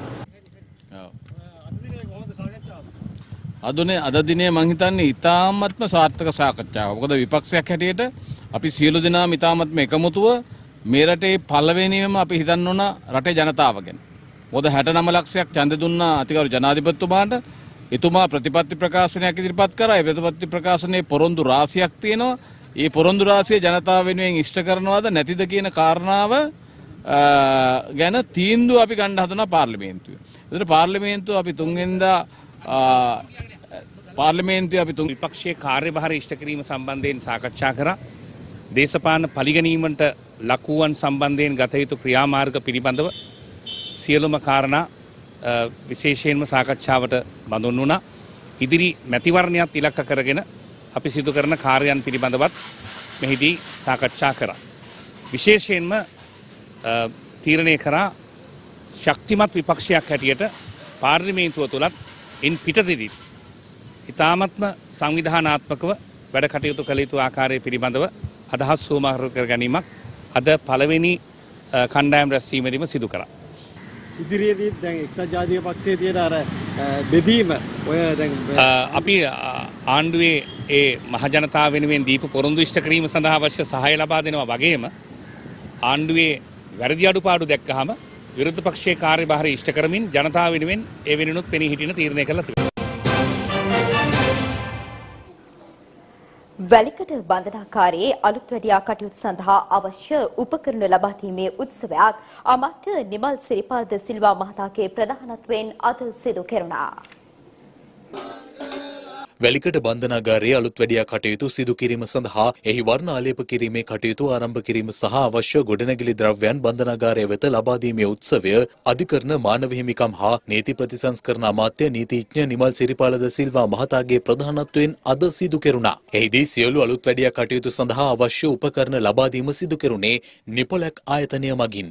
අදනේ අද දිනේ මං හිතන්නේ ඉතාමත්ම සාර්ථක සාකච්ඡාවක්. මොකද විපක්ෂයක් හැටියට අපි සියලු දෙනාම ඉතාමත්ම එකමුතුව මේ රටේ පළවෙනිම අපි හිතන්න ඕන රටේ ජනතාව ගැන. මොකද හැට නවය ලක්ෂයක් ඡන්ද දුන්නා අතිගරු ජනාධිපතිතුමාට. එතුමා ප්‍රතිපත්ති ප්‍රකාශනයක් ඉදිරිපත් කරා. ඒ ප්‍රතිපත්ති ප්‍රකාශනයේ පොරොන්දු රාශියක් තියෙනවා. ඒ පොරොන්දු රාශිය ජනතාව වෙනුවෙන් ඉෂ්ට කරනවද නැතිද කියන කාරණාව ගැන තීන්දුව අපි ගන්න හදනවා පාර්ලිමේන්තුවේ. ඒතර පාර්ලිමේන්තුව අපි තුන්වෙනිදා පාර්ලිමේන්තුවේ අපි තුන් විපක්ෂයේ කාර්යභාරය ඉෂ්ට කිරීම සම්බන්ධයෙන් සාකච්ඡා කරා. දේශපාලන පරිගැනීමට ලකුවන් සම්බන්ධයෙන් ගත යුතු ක්‍රියාමාර්ග පිළිබඳව සියලුම කාරණා විශේෂයෙන්ම සාකච්ඡාවට බඳුන් වුණා. ඉදිරි මැතිවරණයත් ඉලක්ක කරගෙන අපි සිදු කරන කාර්යයන් පිළිබඳවත් මෙහිදී සාකච්ඡා කරා. විශේෂයෙන්ම තීරණය කරා ශක්තිමත් විපක්ෂයක් හැටියට පාර්ලිමේන්තුව තුලත් ඉන් පිටතදී ඉතාමත්ම සංවිධානාත්මකව වැඩ කටයුතු කළ යුතු ආකාරය පිළිබඳව අදහස් සූමාර කර ගැනීමක් අද පළවෙනි කණ්ඩායම් රැස්වීමේදීම සිදු කරා. ඉදිරියේදී දැන් එක්සත් ජාතික පක්ෂයේ තියෙන අර බෙදීම ඔය දැන් අපි ආණ්ඩුවේ ඒ මහජනතාව වෙනුවෙන් දීපු පොරොන්දු ඉෂ්ට කිරීම සඳහා අවශ්‍ය සහාය ලබා දෙනවා වගේම ආණ්ඩුවේ වැරදි අඩුපාඩු දැක්කහම විරුද්ධ පක්ෂයේ කාර්යභාරය ඉෂ්ට කරමින් ජනතාව වෙනුවෙන් ඒ වෙනුනුත් පෙනී හිටින තීරණය කළා තිබෙනවා. වැලිකඩ බන්ධනාකාරයේ අලුත් වැඩියා කටයුතු සඳහා අවශ්‍ය උපකරණ ලබා දීමේ උත්සවයක් අමාත්‍ය නිමල් සිරිපාල් ද සිල්වා මහතාගේ ප්‍රධානත්වයෙන් අද සිදු කෙරුණා. වැලිකඩ බන්ධනාගාරයේ අලුත් වැඩියා කටයුතු සිදු කිරීම සඳහා එහි වර්ණ ආලේප කිරීමේ කටයුතු ආරම්භ කිරීම සහ අවශ්‍ය ගොඩනැගිලි ද්‍රව්‍යයන් බන්ධනාගාරය වෙත ලබා දීමේ උත්සවය අධිකරණ මානව හිමිකම් හා නීති ප්‍රතිසංස්කරණ අමාත්‍ය නීතිඥ නිමල් සිරිපාල ද සිල්වා මහතාගේ ප්‍රධානත්වයෙන් අද සිදු කෙරුණා. එහිදී සියලු අලුත් වැඩියා කටයුතු සඳහා අවශ්‍ය උපකරණ ලබා දීම සිදු කෙරුණේ නිපොලක් ආයතනය මගින්.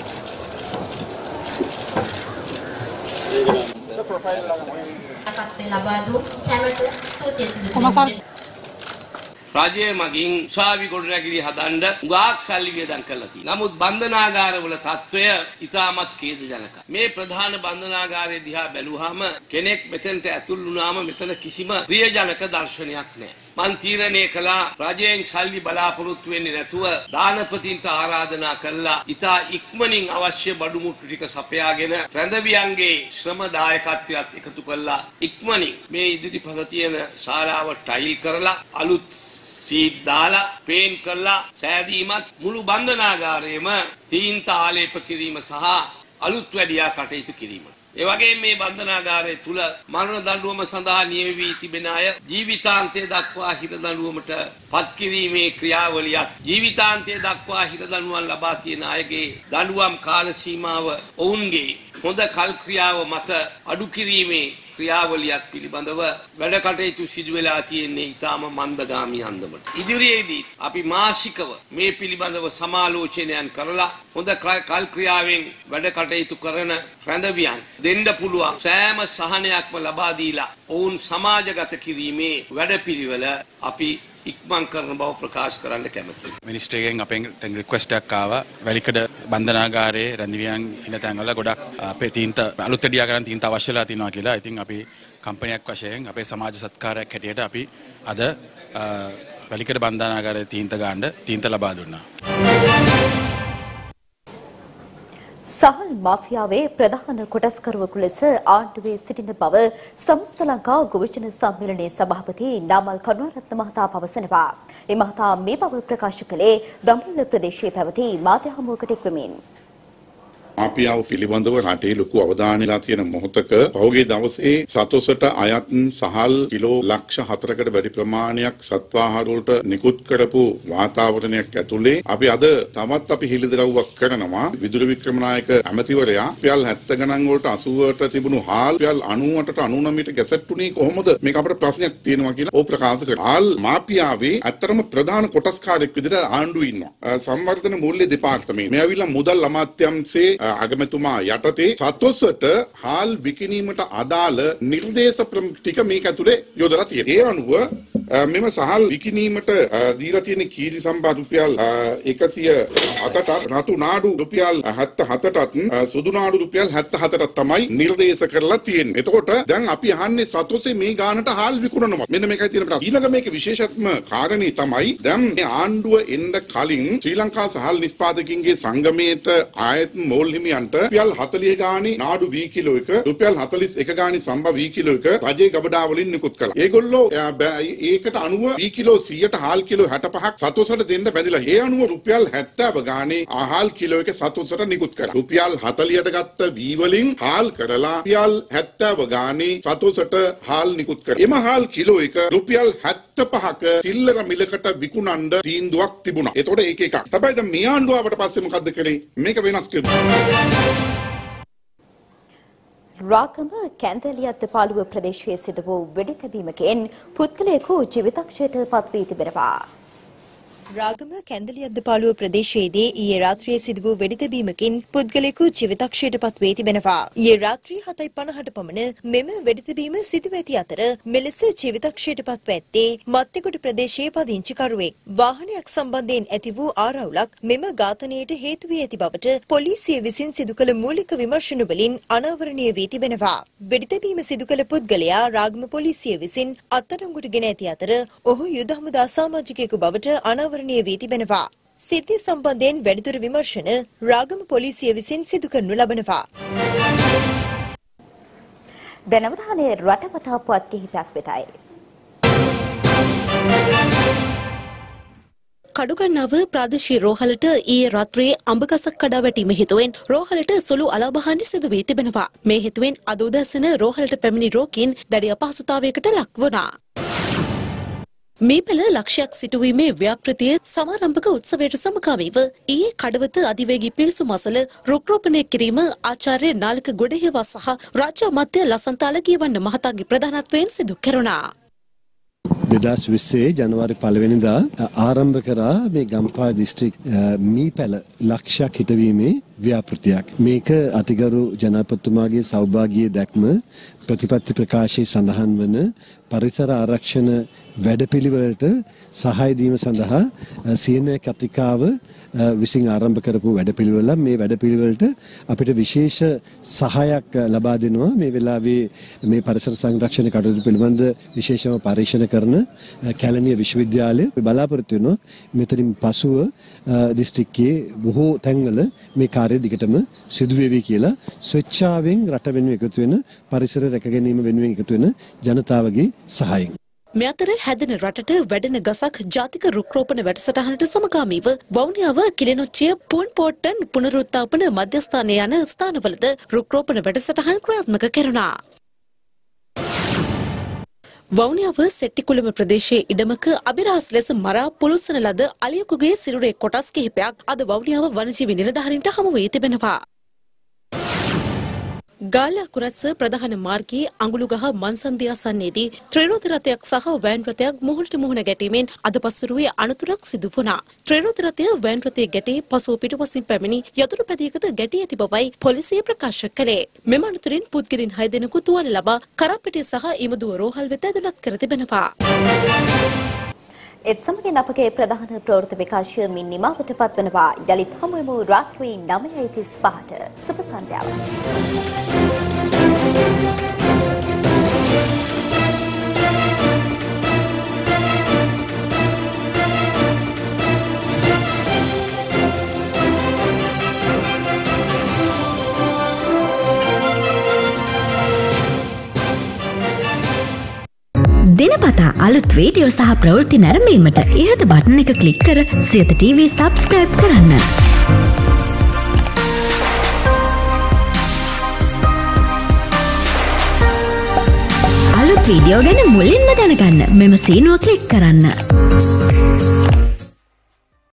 රජය මගින් උසාවි ගොඩනැගිලි හදන්න උගාක් සල්ලි වියදම් කරලා තියෙනවා. නමුත් බන්ධනාගාරවල තත්ත්වය ඉතාමත් ඛේදජනකයි. මේ ප්‍රධාන බන්ධනාගාරයේ දිහා බැලුවාම කෙනෙක් මෙතනට ඇතුල් වුණාම මෙතන කිසිම ප්‍රියජනක දර්ශනයක් නැහැ. මන් තීරණය කළා රජයෙන් සල්ලි බලාපොරොත්තු වෙන්නේ නැතුව දානපතින්ට ආරාධනා කළා ඉතා ඉක්මනින් අවශ්‍ය බඩු මුට්ටු ටික සපයාගෙන රැඳවියන්ගේ ශ්‍රම දායකත්වයක් එකතු කළා ඉක්මනින් මේ ඉදිරිපස තියෙන ශාලාව ටයිල් කරලා අලුත් සීට් දාලා පේන් කරලා සෑදීමත් මුළු බන්ධනාගාරයේම තීන්ත ආලේප කිරීම සහ අලුත් වැඩියා කටයුතු කිරීම. ඒ වගේම මේ බන්ධනාගාරය තුල මරණ දඬුවම සඳහා නියම වී තිබෙන අය ජීවිතාන්තය දක්වා හිර දඬුවමට පත් කිරීමේ ක්‍රියාවලියත් ජීවිතාන්තය දක්වා හිර දඬුවම් ලබා තියෙන අයගේ දඬුවම් කාල සීමාව ඔවුන්ගේ හොඳ කල් ක්‍රියාව මත අඩු කිරීමේ ක්‍රියාවලියක් පිළිබඳව වැඩ කටයුතු සිදු වෙලා තියෙන්නේ ඊටාම මන්දගාමී අන්දමට. ඉදිරියේදී අපි මාසිකව මේ පිළිබඳව සමාලෝචනයන් කරලා හොඳ කල් ක්‍රියාවෙන් වැඩ කටයුතු කරන රැඳවියන් දෙන්න පුළුවන් සෑම සහනයක්ම ලබා දීලා ඔවුන් සමාජගත කිරීමේ වැඩපිළිවෙල අපි ඉක්මන් කරන බව ප්‍රකාශ කරන්න කැමතියි. මිනිස්ට්‍රියෙන් අපෙන් රික්වෙස්ට් එකක් ආවා. වැලිකඩ බන්ධනාගාරයේ රැඳවියන් ඉන්න තැන්වල ගොඩක් අපේ තීන්ත අලුත් එඩියා කරන් තීන්ත අවශ්‍යලා තියෙනවා කියලා. ඉතින් අපි කම්පැනියක් වශයෙන් අපේ සමාජ සත්කාරයක් හැටියට අපි අද වැලිකඩ බන්ධනාගාරයේ තීන්ත ගන්න තීන්ත ලබා දුන්නා. සහල් මාෆියාවේ ප්‍රධාන කොටස්කරුවෙකු ලෙස ආණ්ඩුවේ සිටින බව සමස්ත ලංකා ගොවිජන සම්මේලනයේ සභාපති නාමල් කරුණාරත්න මහතා පවසනවා. ඒ මහතා මේ බව ප්‍රකාශ කළේ දඹුල්ල ප්‍රදේශයේ පැවති මාධ්‍ය හමුවකට එක්වමින්. මාපියාව පිළිබඳව රටේ ලොකු අවධානයලා තියෙන මොහොතක පහුගිය දවසේ සතොසට අයත් සහල් කිලෝ ලක්ෂ හතරකට වැඩි ප්‍රමාණයක් සත්වාහාර වලට නිකුත් කරපු වාතාවරණයක් ඇතුලේ අපි අද තමත් අපි හිලිදරව්වක් කරනවා. විදුලි වික්‍රමනායක ඇමතිවරයා රුපියල් හැත්තෑ ගණන් වලට අසූවට තිබුණු හාල් රුපියල් අනූඅටට අනූනවයට ගැසට්ුනේ කොහොමද? මේක අපිට ප්‍රශ්නයක් තියෙනවා කියලා ඕ ප්‍රකාශ කරා. හාල් මාපියාවේ ඇත්තටම ප්‍රධාන කොටස්කාරයෙක් විදිහට ආණ්ඩුව ඉන්නවා. සංවර්ධන මූල්‍ය දෙපාර්තමේන්තුව මේ ඇවිල්ලා මුදල් අමාත්‍යාංශයේ අගමැතුමා යටතේ සතොස්සට හාල් විකිණීමට අදාළ නිර්දේශ ටික මේක ඇතුලේ යොදලා තියෙනවා. ඒ අනුව මෙම සහල් විකිණීමට දීලා තියෙන කීරි සම්බා රුපියල් එකසිය හතට රතු නාඩු රුපියල් හැත්තෑ හතටත් සුදු නාඩු රුපියල් හැත්තෑ හතටත් තමයි නිර්දේශ කරලා තියෙන්නේ. එතකොට දැන් අපි අහන්නේ සතොස්සේ මේ ගානට හාල් විකුණනවා. මෙන්න මේකයි තියෙන ප්‍රශ්න. ඊළඟ මේක විශේෂත්ම කාරණේ තමයි දැන් මේ ආණ්ඩුව එන්න කලින් ශ්‍රී ලංකා සහල් නිෂ්පාදකින්ගේ සංගමයට ආයත් මෝල් හිමියන්ට රුපියල් හතළිහ ගානේ නාඩු වී කිලෝ එක රුපියල් හතළිස් එක ගානේ සම්බා වී කිලෝ එක රජයේ ගබඩා වලින් නිකුත් කළා. ඒගොල්ලෝ ඒකට අනුව වී කිලෝ සීයට හාල් කිලෝ හැටපහක් සතොසට දෙන්න බැඳිලා. ඒ අනුව රුපියල් හැත්තෑ ගානේ ආහාල් කිලෝ එක සතොසට නිකුත් කළා. රුපියල් හතළිහට ගත්ත වී වලින් හාල් කරලා රුපියල් හැත්තෑ ගානේ සතොසට හාල් නිකුත් කළා. එම හාල් කිලෝ එක රුපියල් හැත්තෑපහක සිල්ලර මිලකට විකුණන්න තීන්දුවක් තිබුණා. එතකොට ඒක එකක්. හැබැයි දැන් මේ ආණ්ඩුවට පස්සේ මොකද්ද කළේ? මේක වෙනස් කළා. රාගම කැන්දලියත් පාළුව ප්‍රදේශයේ සිදු වූ වෙඩි තැබීමකින් පුද්ගලයෙකු ජීවිතක්ෂයට පත් වී තිබෙනවා. රාගම කැන්දලියද්ද පාළුව ප්‍රදේශයේදී ඊයේ රාත්‍රියේ සිදු වූ වෙඩි තැබීමකින් පුද්ගලයෙකු ජීවිතක්ෂයට පත් වී තිබෙනවා. ඊයේ රාත්‍රී හතයි පනහට පමණ මෙම වෙඩි තැබීම සිදු ඇති අතර මෙලෙස ජීවිතක්ෂයට පත්ව ඇත්තේ මත්තිකුට ප්‍රදේශයේ පදිංචිකරුවෙක්. වාහනයක් සම්බන්ධයෙන් ඇති වූ ආරවුලක් මෙම ඝාතනයට හේතු වී ඇති බවට පොලිසිය විසින් සිදු කළ මූලික විමර්ශන වලින් අනාවරණය වී තිබෙනවා. වෙඩි තැබීම සිදු කළ පුද්ගලයා රාගම පොලිසිය විසින් අත්අඩංගුවට ගෙන ඇති අතර ඔහු යුද හමුදා සමාජිකයෙකු බවට අනාවරණය වී තිබෙනවා. සිද්ධිය සම්බන්ධයෙන් වැඩිදුර විමර්ශන රාගම පොලිසිය විසින් සිදු කරනු ලබනවා. දැන් අවධානය රටවටා පුවත් කිහිපයක් වෙතයි. කඩුගන්නාව ප්‍රාදේශීය රෝහලට ඊයේ රාත්‍රියේ අඹගසක් කඩා වැටීම හේතුවෙන් රෝහලට සුළු අලාභහානි සිදු වී තිබෙනවා. මේ හේතුවෙන් අද උදෑසන රෝහලට පැමිණි රෝගීන් දැඩි අපහසුතාවයකට ලක් වුණා. මීපැල ලක්ෂයක් සිටුවීමේ ව්‍යාපෘතිය සමාරම්භක උත්සවයට සමගාමීව ඊයේ කඩවත අධිවේගී පිවිසුම් අසල රුක්රෝපණය කිරීම ආචාර්ය නාලක ගොඩහේවා සහ රාජ්‍ය අමාත්‍ය ලසන්ත අලගියවන්න මහතාගේ ප්‍රධානත්වයෙන් සිදු කෙරුණා. දෙදස් විස්සේ ජනවාරි පළවෙනිදා ආරම්භ කරා මේ ගම්පහ දිස්ත්‍රික් මීපැල ලක්ෂයක් හිටවීමේ ව්‍යාපෘතියක්. මේක අතිගරු ජනාධිපතිතුමාගේ සෞභාග්‍යයේ දැක්ම ප්‍රතිපත්ති ප්‍රකාශයේ සඳහන් වන පරිසර ආරක්ෂණ වැඩපිළිවෙලට සහාය දීම සඳහා සීනෑ කතිකාව විසින් ආරම්භ කරපු වැඩපිළිවෙල. මේ වැඩපිළිවෙලට අපිට විශේෂ සහායක් ලබා දෙනවා. මේ වෙලාවේ මේ පරිසර සංරක්ෂණ කටයුතු පිළිබඳ විශේෂම පරීක්ෂණ කරන කැලණිය විශ්වවිද්‍යාලය බලාපොරොත්තු වෙනවා මෙතනින් පසුව දිස්ත්‍රික්කයේ බොහෝ තැන්වල මේ කාර්ය දිගටම සිදු වෙවි කියලා ස්වච්ඡාවෙන් රට වෙනුවෙන් එකතු වෙන පරිසර රැක ගැනීම වෙනුවෙන් එකතු වෙන ජනතාවගේ සහායෙන්. මේ අතර හැදෙන රටට වැඩෙන ගසක් ජාතික රුක් රෝපණ වැඩසටහනට සමගාමීව වවුනියාව කිලිනොච්චිය පුන්පෝට්ටන් පුනරුත්ථාපන මධ්‍යස්ථානය යන ස්ථානවලද රුක් රෝපණ වැඩසටහන ක්‍රියාත්මක කෙරුණා. වවුනියාව සෙට්ටිකුළම ප්‍රදේශයේ ඉඩමක අබිරහස් ලෙස මරා පුළුස්සන ලද අලියකුගේ සිරුරේ කොටස් කිහිපයක් අද වවුනියාව වනජීවි නිලධාරීන්ට හමු වී තිබෙනවා. ගාල්ල කුරැස්ස ප්‍රධාන මාර්ගයේ අඟුළුගහ මන්සන්දිය ආසන්නයේදී ත්‍රිරෝද රථයක් සහ වෑන් රථයක් මුහුණට මුහුණ ගැටීමෙන් අද පසුරුවේ අනතුරක් සිදු වුණා. ත්‍රිරෝද රථය වෑන් රථයේ ගැටේ පසුව පිටුපසින් පැමිණි යතුරු පැදියකට ගැටී ඇති බවයි පොලිසිය ප්‍රකාශ කළේ. මෙම අනතුරින් පුද්ගලයන් හය දෙනෙකු තුවාල ලබා කරප්පිටිය සහ ඉමදුව රෝහල් වෙත ඇතුළත් කර තිබෙනවා. ඒත් සමගින් අපගේ ප්‍රධාන ප්‍රවෘත්ති විකාශය මින් නිමාවට පත්වනවා. යලිත් හමුවෙමු රාත්‍රී නවයයි තිස් පහට. සුබ සන්ධ්‍යාවක්. දිනපතා අලුත් වීඩියෝ සහ ප්‍රවෘත්ති නැරඹීමට ඉහත බටන් එක ක්ලික් කර සියත ටීවී සබ්ස්ක්‍රයිබ් කරන්න. අලුත් වීඩියෝ ගැන මුලින්ම දැනගන්න මෙම සීනුව ක්ලික් කරන්න.